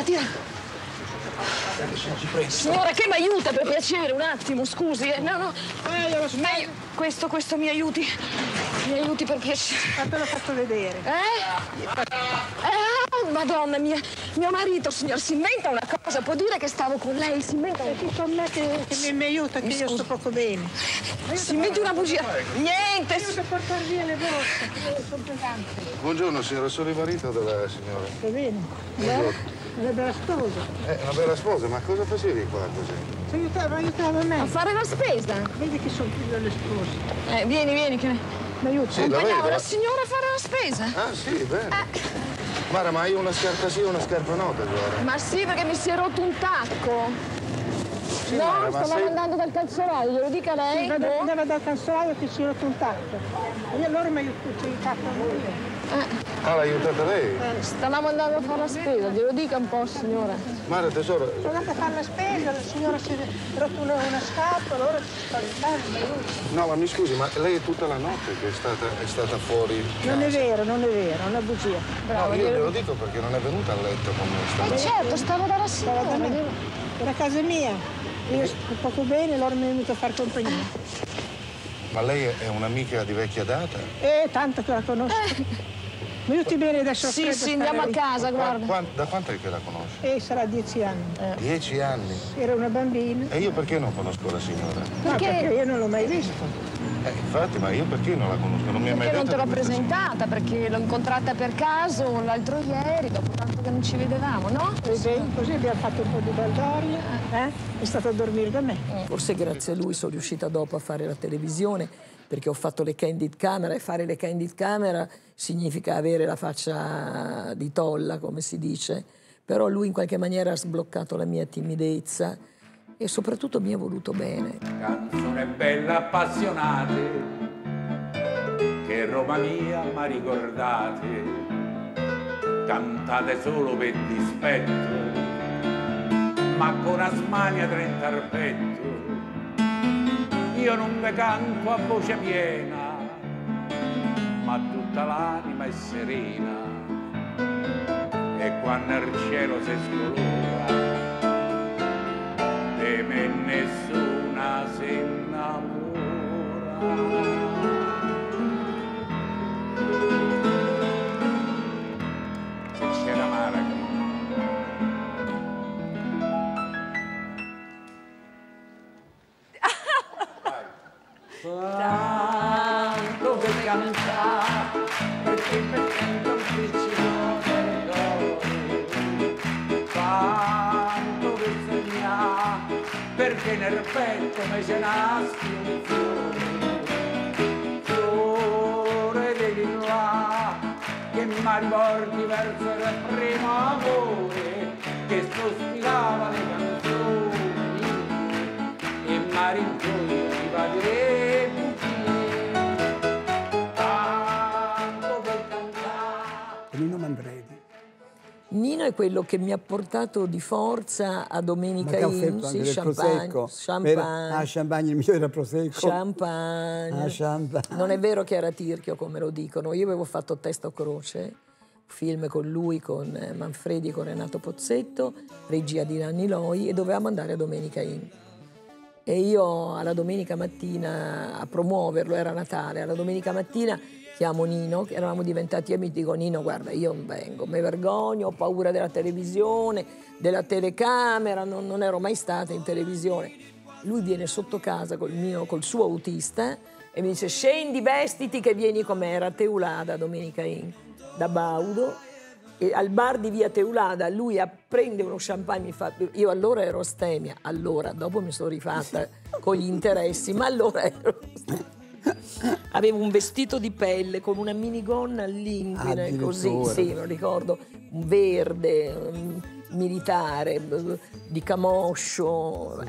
Speaker 20: Signora, che mi aiuta per piacere, un attimo, scusi. No. Questo mi aiuti. Mi aiuti per piacere.
Speaker 13: Te l'ho fatto vedere.
Speaker 20: Madonna mia, mio marito, signor, si inventa una cosa, può dire che stavo con lei, si inventa una cosa.
Speaker 13: Con me che mi aiuta, che io sto poco bene.
Speaker 20: Si inventa una bugia. Niente.
Speaker 13: Aiuta a portare via le borse, sono pesanti.
Speaker 19: Buongiorno signora, sono il marito della signora.
Speaker 13: Va bene.
Speaker 19: Buongiorno.
Speaker 13: Una bella sposa.
Speaker 19: Una bella sposa, ma cosa facevi qua così?
Speaker 13: Aiutava me.
Speaker 20: A fare la spesa?
Speaker 13: Vedi che sono più delle spose.
Speaker 20: Vieni, che mi
Speaker 13: aiuta.
Speaker 19: Sì, la
Speaker 20: accompagnavo
Speaker 19: vedo.
Speaker 20: la signora a fare la spesa.
Speaker 19: Ah sì, bene. Mara, ma hai una scarpa sì e una scarpa no, tesoro?
Speaker 20: Ma sì, perché mi si è rotto un tacco.
Speaker 19: Sì,
Speaker 20: No,
Speaker 19: Mara, ma
Speaker 20: stavamo
Speaker 19: sei...
Speaker 20: andando dal calzolaio, glielo dica lei.
Speaker 13: Sì, andava dal calzolaio che si è rotto un tacco. E allora mi aiutava io.
Speaker 19: Ah, l'hai aiutata lei?
Speaker 20: Stavamo andando a fare la spesa, glielo dica un po', signora.
Speaker 19: Mara, tesoro...
Speaker 13: Sono andata a fare la spesa, la signora si è rotto una scarpa, allora si sta aiutando.
Speaker 19: No, ma mi scusi, ma lei è tutta la notte che è stata fuori?
Speaker 13: Non è vero, è una bugia.
Speaker 19: No, io glielo dico perché non è venuta a letto con me.
Speaker 20: Certo, stavo dalla signora.
Speaker 13: Stava da me. Era a casa mia. Io sto poco bene, allora mi è venuto a fare compagnia.
Speaker 19: Ma lei è un'amica di vecchia data?
Speaker 13: Tanto che la conosco. Mi aiuti bene adesso?
Speaker 20: Sì, andiamo a casa, guarda.
Speaker 19: Da quanto è che la conosci?
Speaker 13: Sarà 10 anni.
Speaker 19: 10 anni?
Speaker 13: Era una bambina.
Speaker 19: E io perché non conosco la signora?
Speaker 13: Perché io non l'ho mai vista.
Speaker 19: Infatti, ma io perché non la conosco? Non mi è mai
Speaker 20: Perché non
Speaker 19: detto
Speaker 20: te l'ho
Speaker 19: di questa
Speaker 20: presentata, perché l'ho incontrata per caso l'altro ieri, dopo tanto che non ci vedevamo, no?
Speaker 13: Così abbiamo fatto un po' di baldoria, è stato a dormire da me.
Speaker 1: Forse grazie a lui sono riuscita dopo a fare la televisione, perché ho fatto le candid camera e fare le candid camera significa avere la faccia di tolla, come si dice. Però lui in qualche maniera ha sbloccato la mia timidezza e soprattutto mi ha voluto bene.
Speaker 17: Canzone bella appassionate, che Roma mia ma ricordate, cantate solo per dispetto, ma con asmania trentarpetto. Io non ve canto a voce piena, ma tutta l'anima è serena, e quando il cielo si scolora, di me nessuna si innamora. Se c'era Mara qui. Tanto per cantare, perché mi sento un piccicone d'ore. Tanto per segnare, perché nel petto mi se nasce un fiore. Fiore di là, che mi riporti verso il primo amore, che sospirava le canzoni e mi ringioniva di
Speaker 2: Nino Manfredi.
Speaker 1: Nino è quello che mi ha portato di forza a Domenica In, sì, champagne.
Speaker 2: Champagne, il mio era Prosecco.
Speaker 1: Champagne.
Speaker 2: Champagne.
Speaker 1: Non è vero che era tirchio, come lo dicono. Io avevo fatto Testa o Croce, film con lui, con Manfredi, con Renato Pozzetto, regia di Nanni Loi, e dovevamo andare a Domenica In. E io alla domenica mattina, a promuoverlo, era Natale, alla domenica mattina chiamo Nino, che eravamo diventati amici, dico: Nino, guarda, io non vengo, mi vergogno, ho paura della televisione, della telecamera, non ero mai stata in televisione. Lui viene sotto casa col suo autista e mi dice: scendi, vestiti che vieni con me. Era Teulada, Domenica In, da Baudo, e al bar di via Teulada lui prende uno champagne, mi fa... Io allora ero astemia, dopo mi sono rifatta con gli interessi, ma allora ero astemia. Avevo un vestito di pelle con una minigonna all'inguine, così, sì, lo ricordo, un verde, militare, di camoscio,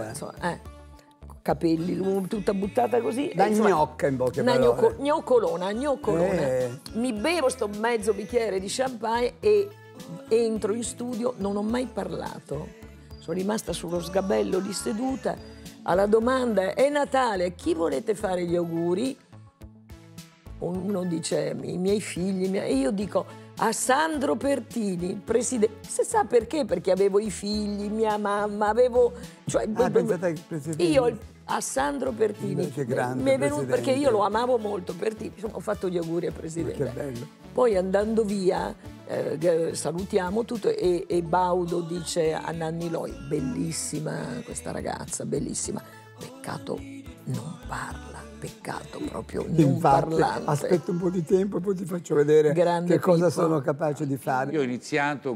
Speaker 1: capelli lunghi, tutta buttata così.
Speaker 2: Da gnocca, in poche parole.
Speaker 1: Gnoccolona. Mi bevo sto mezzo bicchiere di champagne e entro in studio, non ho mai parlato. Sono rimasta sullo sgabello lì seduta. Alla domanda: è Natale, chi volete fare gli auguri? Uno dice: i miei figli, e io dico: a Sandro Pertini, il presidente. Si sa perché? Perché avevo i figli, mia mamma, avevo...
Speaker 2: pensate al presidente?
Speaker 1: Io a Sandro Pertini,
Speaker 2: che grande,
Speaker 1: mi è venuto, perché io lo amavo molto, Pertini, ho fatto gli auguri al presidente.
Speaker 2: Che bello.
Speaker 1: Poi andando via, salutiamo tutto, e Baudo dice a Nanni Loi: bellissima questa ragazza, bellissima, peccato non parla, peccato proprio non parlante.
Speaker 2: Aspetta un po' di tempo e poi ti faccio vedere
Speaker 1: Grande
Speaker 2: che cosa
Speaker 1: Pippo.
Speaker 2: sono capace di fare.
Speaker 17: Io ho iniziato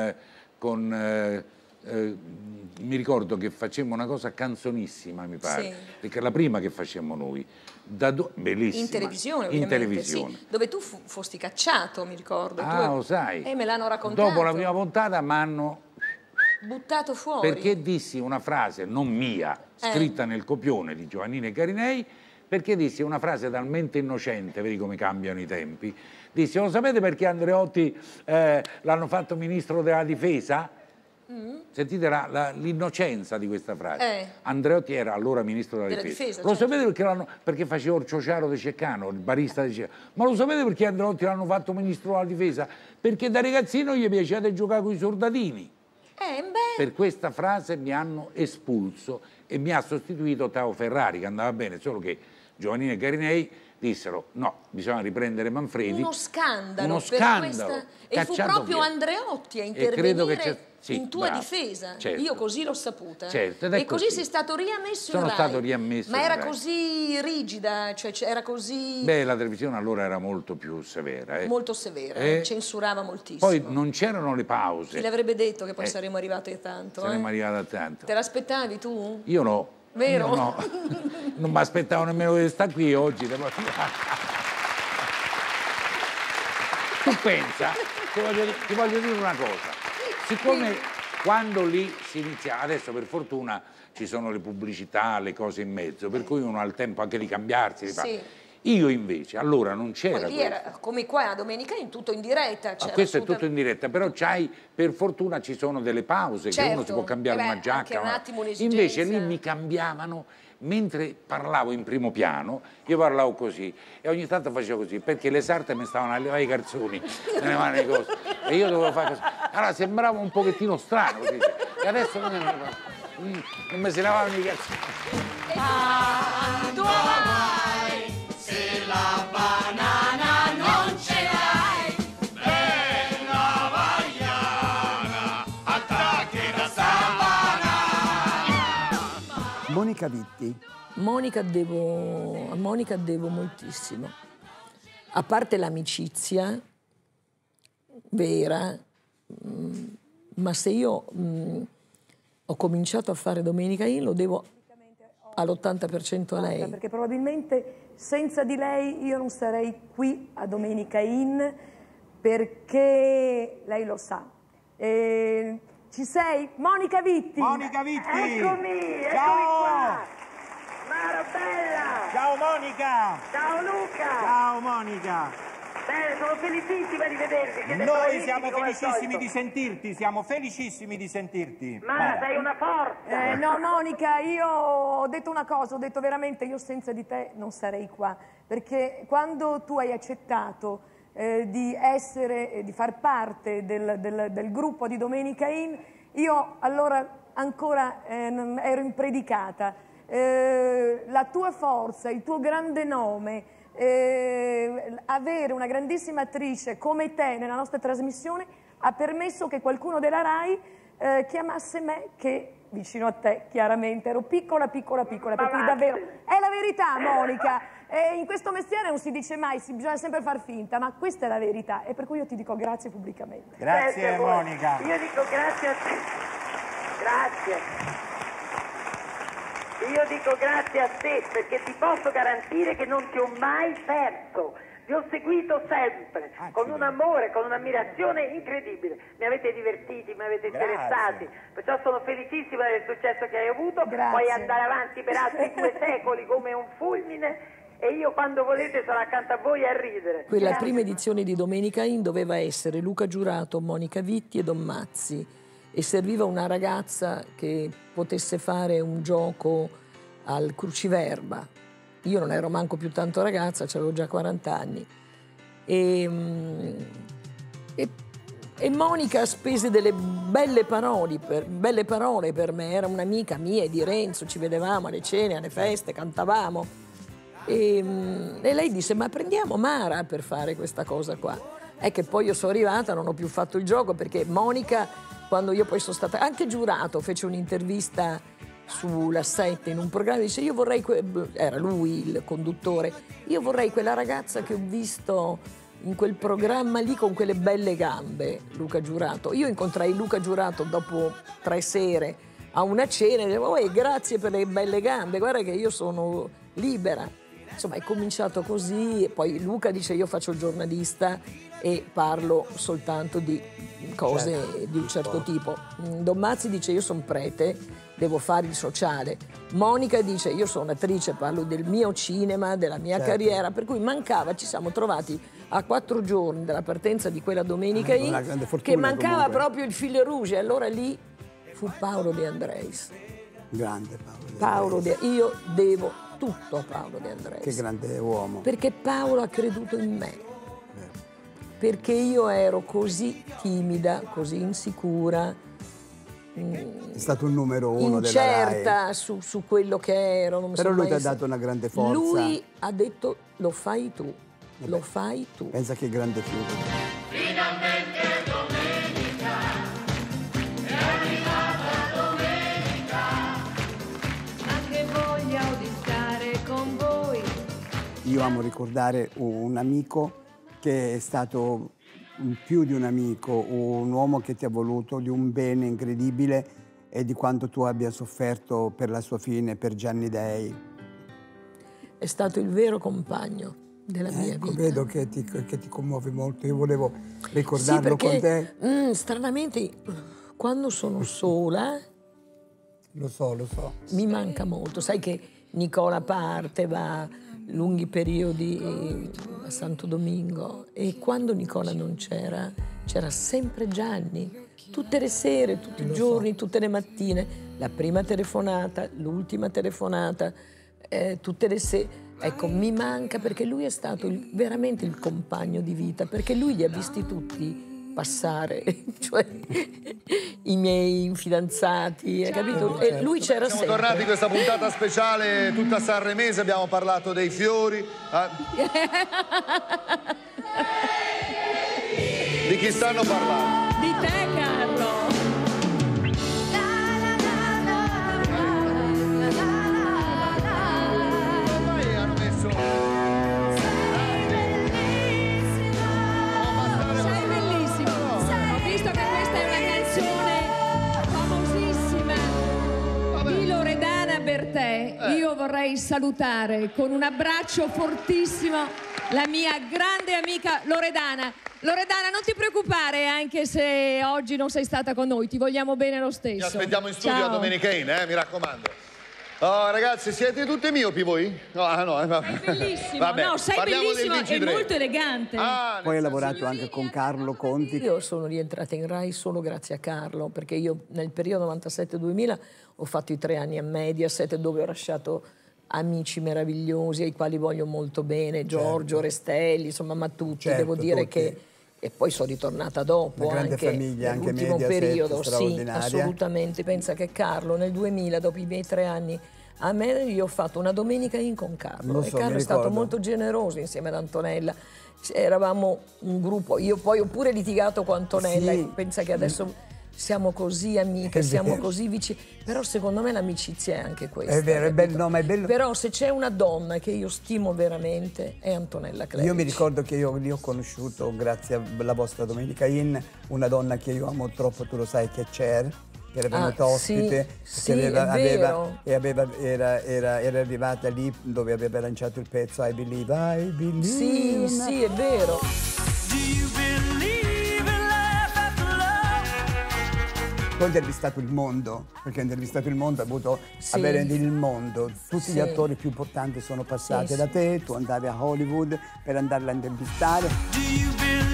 Speaker 17: mi ricordo che facemmo una cosa canzonissima, mi pare,
Speaker 4: Sì.
Speaker 17: perché la prima che facemmo noi, bellissima.
Speaker 4: In televisione, ovviamente.
Speaker 17: In televisione.
Speaker 4: Sì, dove tu fosti cacciato, mi ricordo.
Speaker 17: Lo sai.
Speaker 4: Me l'hanno raccontato.
Speaker 17: Dopo la prima puntata mi hanno...
Speaker 4: buttato fuori.
Speaker 17: Perché dissi una frase, non mia, scritta nel copione di Giovannini e Carinei, perché dissi una frase talmente innocente, vedi come cambiano i tempi, dissi: lo sapete perché Andreotti l'hanno fatto ministro della difesa? Sentite l'innocenza di questa frase. Andreotti era allora ministro della difesa. Lo sapete perché faceva il ciociaro di Ceccano, il barista di Ceccano? Ma lo sapete perché Andreotti l'hanno fatto ministro della difesa? Perché da ragazzino gli piaceva giocare con i soldatini. Per questa frase mi hanno espulso e mi ha sostituito Tao Ferrari, che andava bene, solo che Giovannini e Carinei dissero: no, bisogna riprendere Manfredi.
Speaker 4: Uno scandalo.
Speaker 17: Uno scandalo.
Speaker 4: E fu proprio
Speaker 17: via.
Speaker 4: Andreotti a
Speaker 17: E credo che
Speaker 4: intervenire in tua
Speaker 17: bravo,
Speaker 4: difesa.
Speaker 17: certo.
Speaker 4: Io così l'ho saputa.
Speaker 17: Certo,
Speaker 4: e così sei stato riammesso in
Speaker 17: Sono
Speaker 4: Rai.
Speaker 17: stato riammesso
Speaker 4: Ma
Speaker 17: in
Speaker 4: era
Speaker 17: Rai.
Speaker 4: così rigida, cioè era così...
Speaker 17: Beh, la televisione allora era molto più severa.
Speaker 4: Molto severa, censurava moltissimo.
Speaker 17: Poi non c'erano le pause.
Speaker 4: Chi l'avrebbe detto che poi saremmo arrivati a tanto?
Speaker 17: Saremmo arrivati a tanto.
Speaker 4: Te l'aspettavi tu?
Speaker 17: Io no.
Speaker 4: Vero?
Speaker 17: No, non mi aspettavo nemmeno di stare qui oggi. Tu pensa, ti voglio dire una cosa, siccome quando lì si inizia, adesso per fortuna ci sono le pubblicità, le cose in mezzo, per cui uno ha il tempo anche di cambiarsi, di fare. Io invece, allora non c'era.
Speaker 4: Poi lì era come qua, domenica in tutto in diretta.
Speaker 17: Questo è tutto in diretta, però per fortuna ci sono delle pause,
Speaker 4: certo,
Speaker 17: che uno si può cambiare una giacca.
Speaker 4: Un attimo
Speaker 17: invece lì mi cambiavano, mentre parlavo in primo piano, io parlavo così e ogni tanto facevo così, perché le sarte mi stavano a levare i calzoni, le cose, e io dovevo fare così. Allora sembrava un pochettino strano, così. E adesso non mi si lavavano i calzoni.
Speaker 3: Se la banana non ce l'hai, bella vaiana, attacchi da sta banana.
Speaker 2: Monica Vitti.
Speaker 1: A Monica devo moltissimo. A parte l'amicizia vera, ma se io ho cominciato a fare Domenica In, lo devo all'80% a lei.
Speaker 13: Perché probabilmente senza di lei io non sarei qui a Domenica In, perché lei lo sa. Ci sei? Monica Vitti!
Speaker 5: Monica Vitti!
Speaker 13: Eccomi
Speaker 5: Ciao!
Speaker 13: qua! Mara bella!
Speaker 5: Ciao Monica!
Speaker 13: Ciao Luca!
Speaker 5: Ciao Monica!
Speaker 13: Bene, sono felicissima di vederti.
Speaker 5: Noi siamo felicissimi di sentirti, siamo felicissimi di sentirti.
Speaker 13: Mara, sei una forza! No, Monica, io ho detto una cosa, ho detto veramente io senza di te non sarei qua, perché quando tu hai accettato di far parte del gruppo di Domenica In, io allora ancora ero impredicata. La tua forza, il tuo grande nome, avere una grandissima attrice come te nella nostra trasmissione ha permesso che qualcuno della RAI chiamasse me, che vicino a te chiaramente ero piccola, per cui davvero è la verità, Monica. In questo mestiere non si dice mai, bisogna sempre far finta, ma questa è la verità e per cui io ti dico grazie pubblicamente.
Speaker 5: Grazie Monica.
Speaker 13: Io dico grazie a te. Grazie. Io dico grazie a te perché ti posso garantire che non ti ho mai perso. Vi ho seguito sempre, con un amore, con un'ammirazione incredibile. Mi avete divertiti, mi avete interessati, perciò sono felicissima del successo che hai avuto. Puoi andare avanti per altri 2 secoli come un fulmine e io quando volete sarò accanto a voi a ridere.
Speaker 1: Quella prima edizione di Domenica In doveva essere Luca Giurato, Monica Vitti e Don Mazzi, e serviva una ragazza che potesse fare un gioco al cruciverba. Io non ero manco più tanto ragazza, avevo già 40 anni. E Monica spese delle belle parole per me, era un'amica mia e di Renzo, ci vedevamo alle cene, alle feste, cantavamo. E lei disse, ma prendiamo Mara per fare questa cosa qua. È che poi io sono arrivata, non ho più fatto il gioco, perché Monica, quando io poi sono stata... Anche Giurato fece un'intervista sulla 7 in un programma, dice io vorrei, era lui il conduttore, io vorrei quella ragazza che ho visto in quel programma lì con quelle belle gambe, Luca Giurato. Io incontrai Luca Giurato dopo 3 sere a una cena e dicevo, grazie per le belle gambe, guarda che io sono libera. Insomma è cominciato così e poi Luca dice io faccio il giornalista e parlo soltanto di cose di un certo tipo. Don Mazzi dice io sono prete, devo fare il sociale. Monica dice io sono attrice, parlo del mio cinema, della mia carriera, per cui mancava, ci siamo trovati a 4 giorni dalla partenza di quella Domenica In, che mancava proprio il fil rouge, e allora lì fu Paolo De Andreis.
Speaker 2: Grande Paolo De Andreis.
Speaker 1: Io devo tutto a Paolo De Andreis.
Speaker 2: Che grande uomo.
Speaker 1: Perché Paolo ha creduto in me. Perché io ero così timida, così insicura,
Speaker 2: è stato il numero 1
Speaker 1: incerta su quello che ero. Non
Speaker 2: però lui ti ha dato una grande forza.
Speaker 1: Lui ha detto lo fai tu, lo fai tu.
Speaker 2: Pensa che grande fiuto.
Speaker 3: Finalmente domenica, è arrivata domenica, anche voglia di stare con voi.
Speaker 2: Io amo ricordare un amico che è stato più di un amico, un uomo che ti ha voluto di un bene incredibile, e di quanto tu abbia sofferto per la sua fine, per Gianni Dei.
Speaker 1: È stato il vero compagno della mia vita.
Speaker 2: Vedo che ti commuovi molto, io volevo ricordarlo con te.
Speaker 1: Stranamente, quando sono sola...
Speaker 2: Lo so.
Speaker 1: Mi manca molto. Sai che Nicola parte, va lunghi periodi a Santo Domingo, e quando Nicola non c'era sempre Gianni. Tutte le sere, tutti i giorni, tutte le mattine, la prima telefonata, l'ultima telefonata, tutte le sere. Ecco, mi manca perché lui è stato veramente il compagno di vita, perché lui li ha visti tutti passare, cioè i miei fidanzati, hai capito? E lui c'era sempre.
Speaker 7: Siamo tornati in questa puntata speciale tutta sanremese, abbiamo parlato dei fiori. Di chi stanno parlando?
Speaker 12: Di te, Carlo.
Speaker 7: Hanno messo...
Speaker 12: Sei bellissimo. Ho visto che questa è una canzone famosissima di Loredana Bertè. Io vorrei salutare con un abbraccio fortissimo la mia grande amica Loredana. Loredana, non ti preoccupare anche se oggi non sei stata con noi, ti vogliamo bene lo stesso.
Speaker 7: Ci aspettiamo in studio
Speaker 12: Ciao.
Speaker 7: a Domenichane, mi raccomando. Oh, ragazzi, siete tutti miopi voi? No,
Speaker 12: Sei bellissimo,
Speaker 7: vabbè,
Speaker 12: no, sei bellissimo e molto elegante.
Speaker 2: Poi hai lavorato anche con Carlo Conti.
Speaker 1: Io sono rientrata in Rai solo grazie a Carlo, perché io nel periodo 97-2000 ho fatto i 3 anni a Mediaset, dove ho lasciato amici meravigliosi ai quali voglio molto bene, Giorgio, Restelli, insomma, ma tutti, devo dire che... E poi sono ritornata dopo,
Speaker 2: grande
Speaker 1: anche
Speaker 2: famiglia, anche
Speaker 1: nell'ultimo
Speaker 2: Mediaset,
Speaker 1: periodo, sì,
Speaker 2: straordinaria.
Speaker 1: assolutamente. Pensa che Carlo nel 2000, dopo i miei 3 anni a me, io ho fatto una domenica con Carlo, e Carlo è stato molto generoso insieme ad Antonella. Eravamo un gruppo, io poi ho pure litigato con Antonella,
Speaker 2: Sì.
Speaker 1: e pensa che adesso siamo così amiche, siamo così vicini, però secondo me l'amicizia è anche questa.
Speaker 2: È vero, è bello, no, ma è bello.
Speaker 1: Però se c'è una donna che io stimo veramente è Antonella Clerici.
Speaker 2: Io mi ricordo che io lì ho conosciuto, grazie alla vostra Domenica In, una donna che io amo troppo, tu lo sai, che è Cher, che era venuta ospite,
Speaker 1: sì, è vero.
Speaker 2: era arrivata lì dove aveva lanciato il pezzo I Believe.
Speaker 1: Sì, è vero.
Speaker 2: Tu hai intervistato il mondo, perché hai intervistato il mondo, hai avuto avere il mondo. Tutti gli attori più importanti sono passati da te, tu andavi a Hollywood per andarla a intervistare.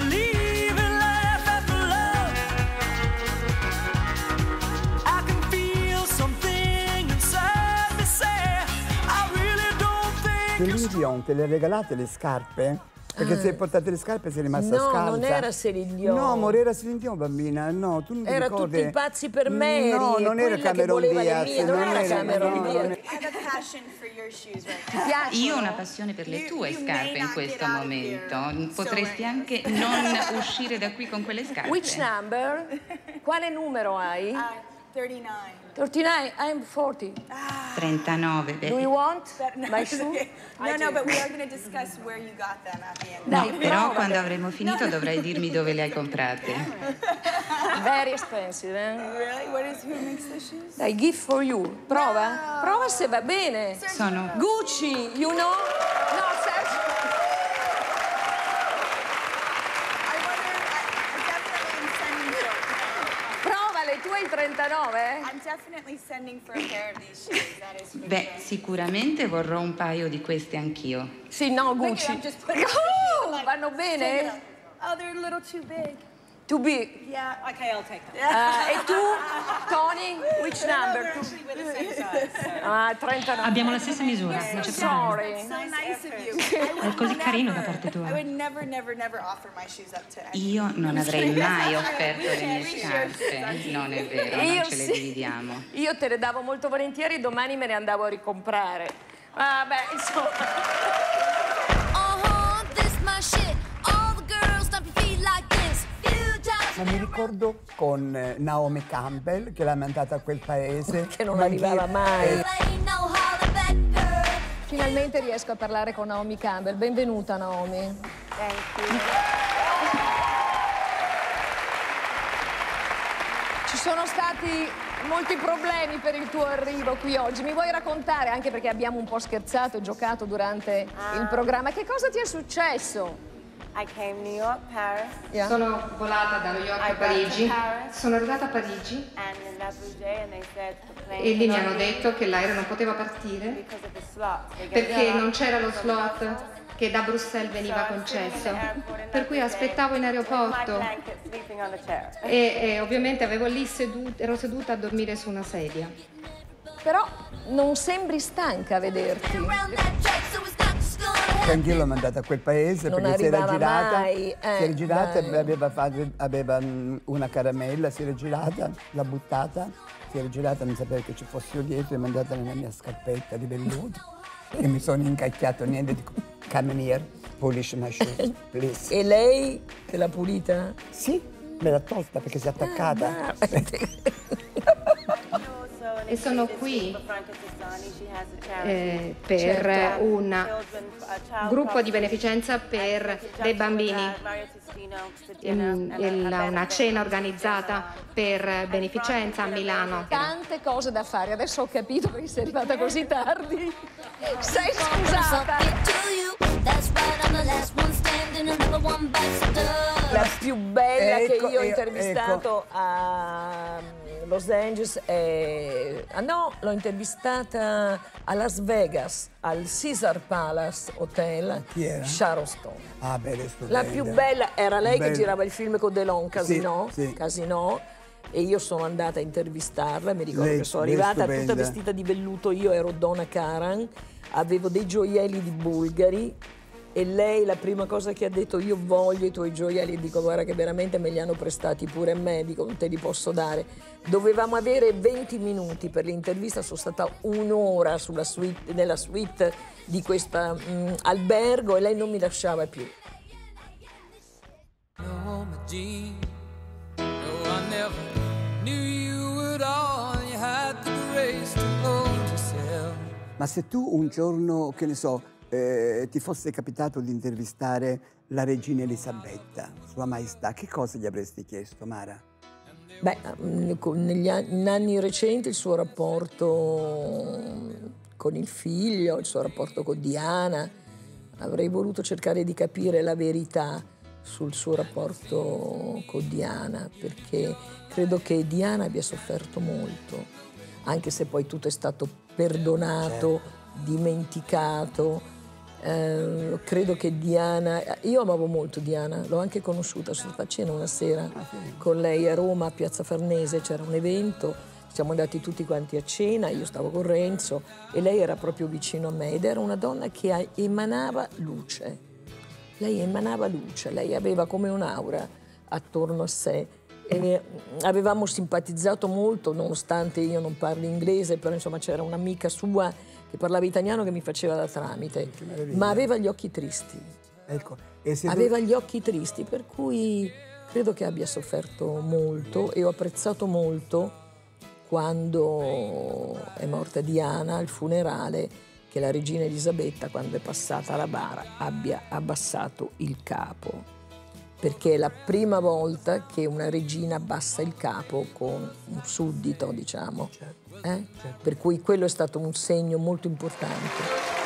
Speaker 2: Celine Dion, te le regalate le scarpe? Perché se hai portato le scarpe sei rimasta scalza.
Speaker 1: No, non era Celine Dion.
Speaker 2: No, amore, era Celine Dion, bambina. No, tu non ti
Speaker 1: era
Speaker 2: ricordi.
Speaker 1: Tutti pazzi per Mary.
Speaker 2: No, non era Cameron Diaz.
Speaker 1: Non era Cameron Diaz.
Speaker 9: Io ho una passione per le tue scarpe in questo momento. Potresti anche non uscire da qui con quelle scarpe.
Speaker 1: Which number? Quale numero hai?
Speaker 23: 39.
Speaker 1: 39, I'm 40.
Speaker 9: 39, baby.
Speaker 1: Do you want my shoe?
Speaker 23: No, but we are going to discuss where you got them at the end.
Speaker 9: No, però quando avremo finito dovrai dirmi dove le hai comprate.
Speaker 1: Very expensive, eh?
Speaker 23: Really? Who makes the shoes?
Speaker 1: Dai, gift for you. Prova? Prova se va bene.
Speaker 9: Sono
Speaker 1: Gucci, you know? No, Sergio. Tu hai 39?
Speaker 23: I'm definitely sending for a pair of these shoes. That is for
Speaker 9: Beh, sicuramente vorrò un paio di queste anch'io.
Speaker 1: Sì, no, Gucci. Vanno bene?
Speaker 23: Oh, they're a little too big.
Speaker 1: Too big?
Speaker 23: Yeah. Okay, I'll take them.
Speaker 1: E tu, Tony, which number? 39.
Speaker 24: Abbiamo la stessa misura, non c'è problema.
Speaker 1: Sorry.
Speaker 23: So nice of you.
Speaker 24: È così carino da parte tua.
Speaker 23: I would never offer my shoes up to anyone.
Speaker 9: Io non avrei mai offerto le mie scarpe. Non è vero, non ce le dividiamo.
Speaker 1: Io te le davo molto volentieri, domani me ne andavo a ricomprare. Vabbè, insomma.
Speaker 2: Ma mi ricordo con Naomi Campbell che l'ha mandata a quel paese.
Speaker 1: Che non arrivava mai.
Speaker 13: Finalmente riesco a parlare con Naomi Campbell. Benvenuta, Naomi. Ci sono state
Speaker 12: stati molti problemi per il tuo arrivo qui oggi. Mi vuoi raccontare, anche perché abbiamo un po' scherzato e giocato durante il programma, che cosa ti è successo?
Speaker 23: I came New York, Paris.
Speaker 24: Sono volata da New York a Parigi. Sono arrivata a Parigi e lì mi hanno detto che l'aereo non poteva partire perché non c'era lo slot che da Bruxelles veniva concesso, per cui aspettavo in aeroporto e ovviamente ero seduta a dormire su una sedia.
Speaker 12: Però non sembri stanca a vederti.
Speaker 2: Anch'io l'ho mandata a quel paese perché si era girata,
Speaker 1: mai.
Speaker 2: Si era girata, aveva una caramella, si era girata, l'ha buttata, si era girata, non sapeva che ci fosse io dietro, e mi è mandata nella mia scarpetta di velluto e mi sono incacchiato, niente di come here, polish my shoes, please.
Speaker 1: E lei te l'ha pulita?
Speaker 2: Sì, me l'ha tolta perché si è attaccata.
Speaker 24: E sono qui per un gruppo di beneficenza per dei bambini, una cena organizzata per beneficenza a Milano.
Speaker 12: Tante cose da fare, adesso ho capito perché sei arrivata così tardi. Sei scusata.
Speaker 1: La più bella che io ho intervistato a Los Angeles è... Ah no, l'ho intervistata a Las Vegas, al Caesar Palace Hotel.
Speaker 2: Chi era?
Speaker 1: Sharon Stone.
Speaker 2: Ah, bella, stupenda.
Speaker 1: La più bella era lei
Speaker 2: Bella.
Speaker 1: che girava il film con Delon, Casino.
Speaker 2: Sì, sì.
Speaker 1: Casino. E io sono andata a intervistarla, mi ricordo che sono
Speaker 2: lei è
Speaker 1: arrivata
Speaker 2: stupenda.
Speaker 1: tutta vestita di velluto, io ero Donna Karan, avevo dei gioielli di bulgari e lei la prima cosa che ha detto: io voglio i tuoi gioielli. Dico: guarda che veramente me li hanno prestati pure a me, dico non te li posso dare. Dovevamo avere 20 minuti per l'intervista, sono stata un'ora nella suite di questo albergo e lei non mi lasciava più.
Speaker 2: Ma se tu un giorno, che ne so, ti fosse capitato di intervistare la regina Elisabetta, Sua Maestà, che cosa gli avresti chiesto, Mara?
Speaker 1: Beh, in anni recenti il suo rapporto con il figlio, il suo rapporto con Diana, avrei voluto cercare di capire la verità sul suo rapporto con Diana, perché credo che Diana abbia sofferto molto, anche se poi tutto è stato perdonato, dimenticato. Credo che Diana, io amavo molto Diana, l'ho anche conosciuta, sono stata a cena una sera con lei a Roma, a Piazza Farnese, c'era un evento, siamo andati tutti quanti a cena, io stavo con Renzo e lei era proprio vicino a me ed era una donna che emanava luce, lei aveva come un'aura attorno a sé e avevamo simpatizzato molto, nonostante io non parli inglese, però insomma c'era un'amica sua che parlava italiano che mi faceva da tramite, ma aveva gli occhi tristi.
Speaker 2: Ecco,
Speaker 1: aveva gli occhi tristi, per cui credo che abbia sofferto molto e ho apprezzato molto quando è morta Diana al funerale che la regina Elisabetta, quando è passata alla bara, abbia abbassato il capo, perché è la prima volta che una regina abbassa il capo con un suddito, diciamo. Per cui quello è stato un segno molto importante.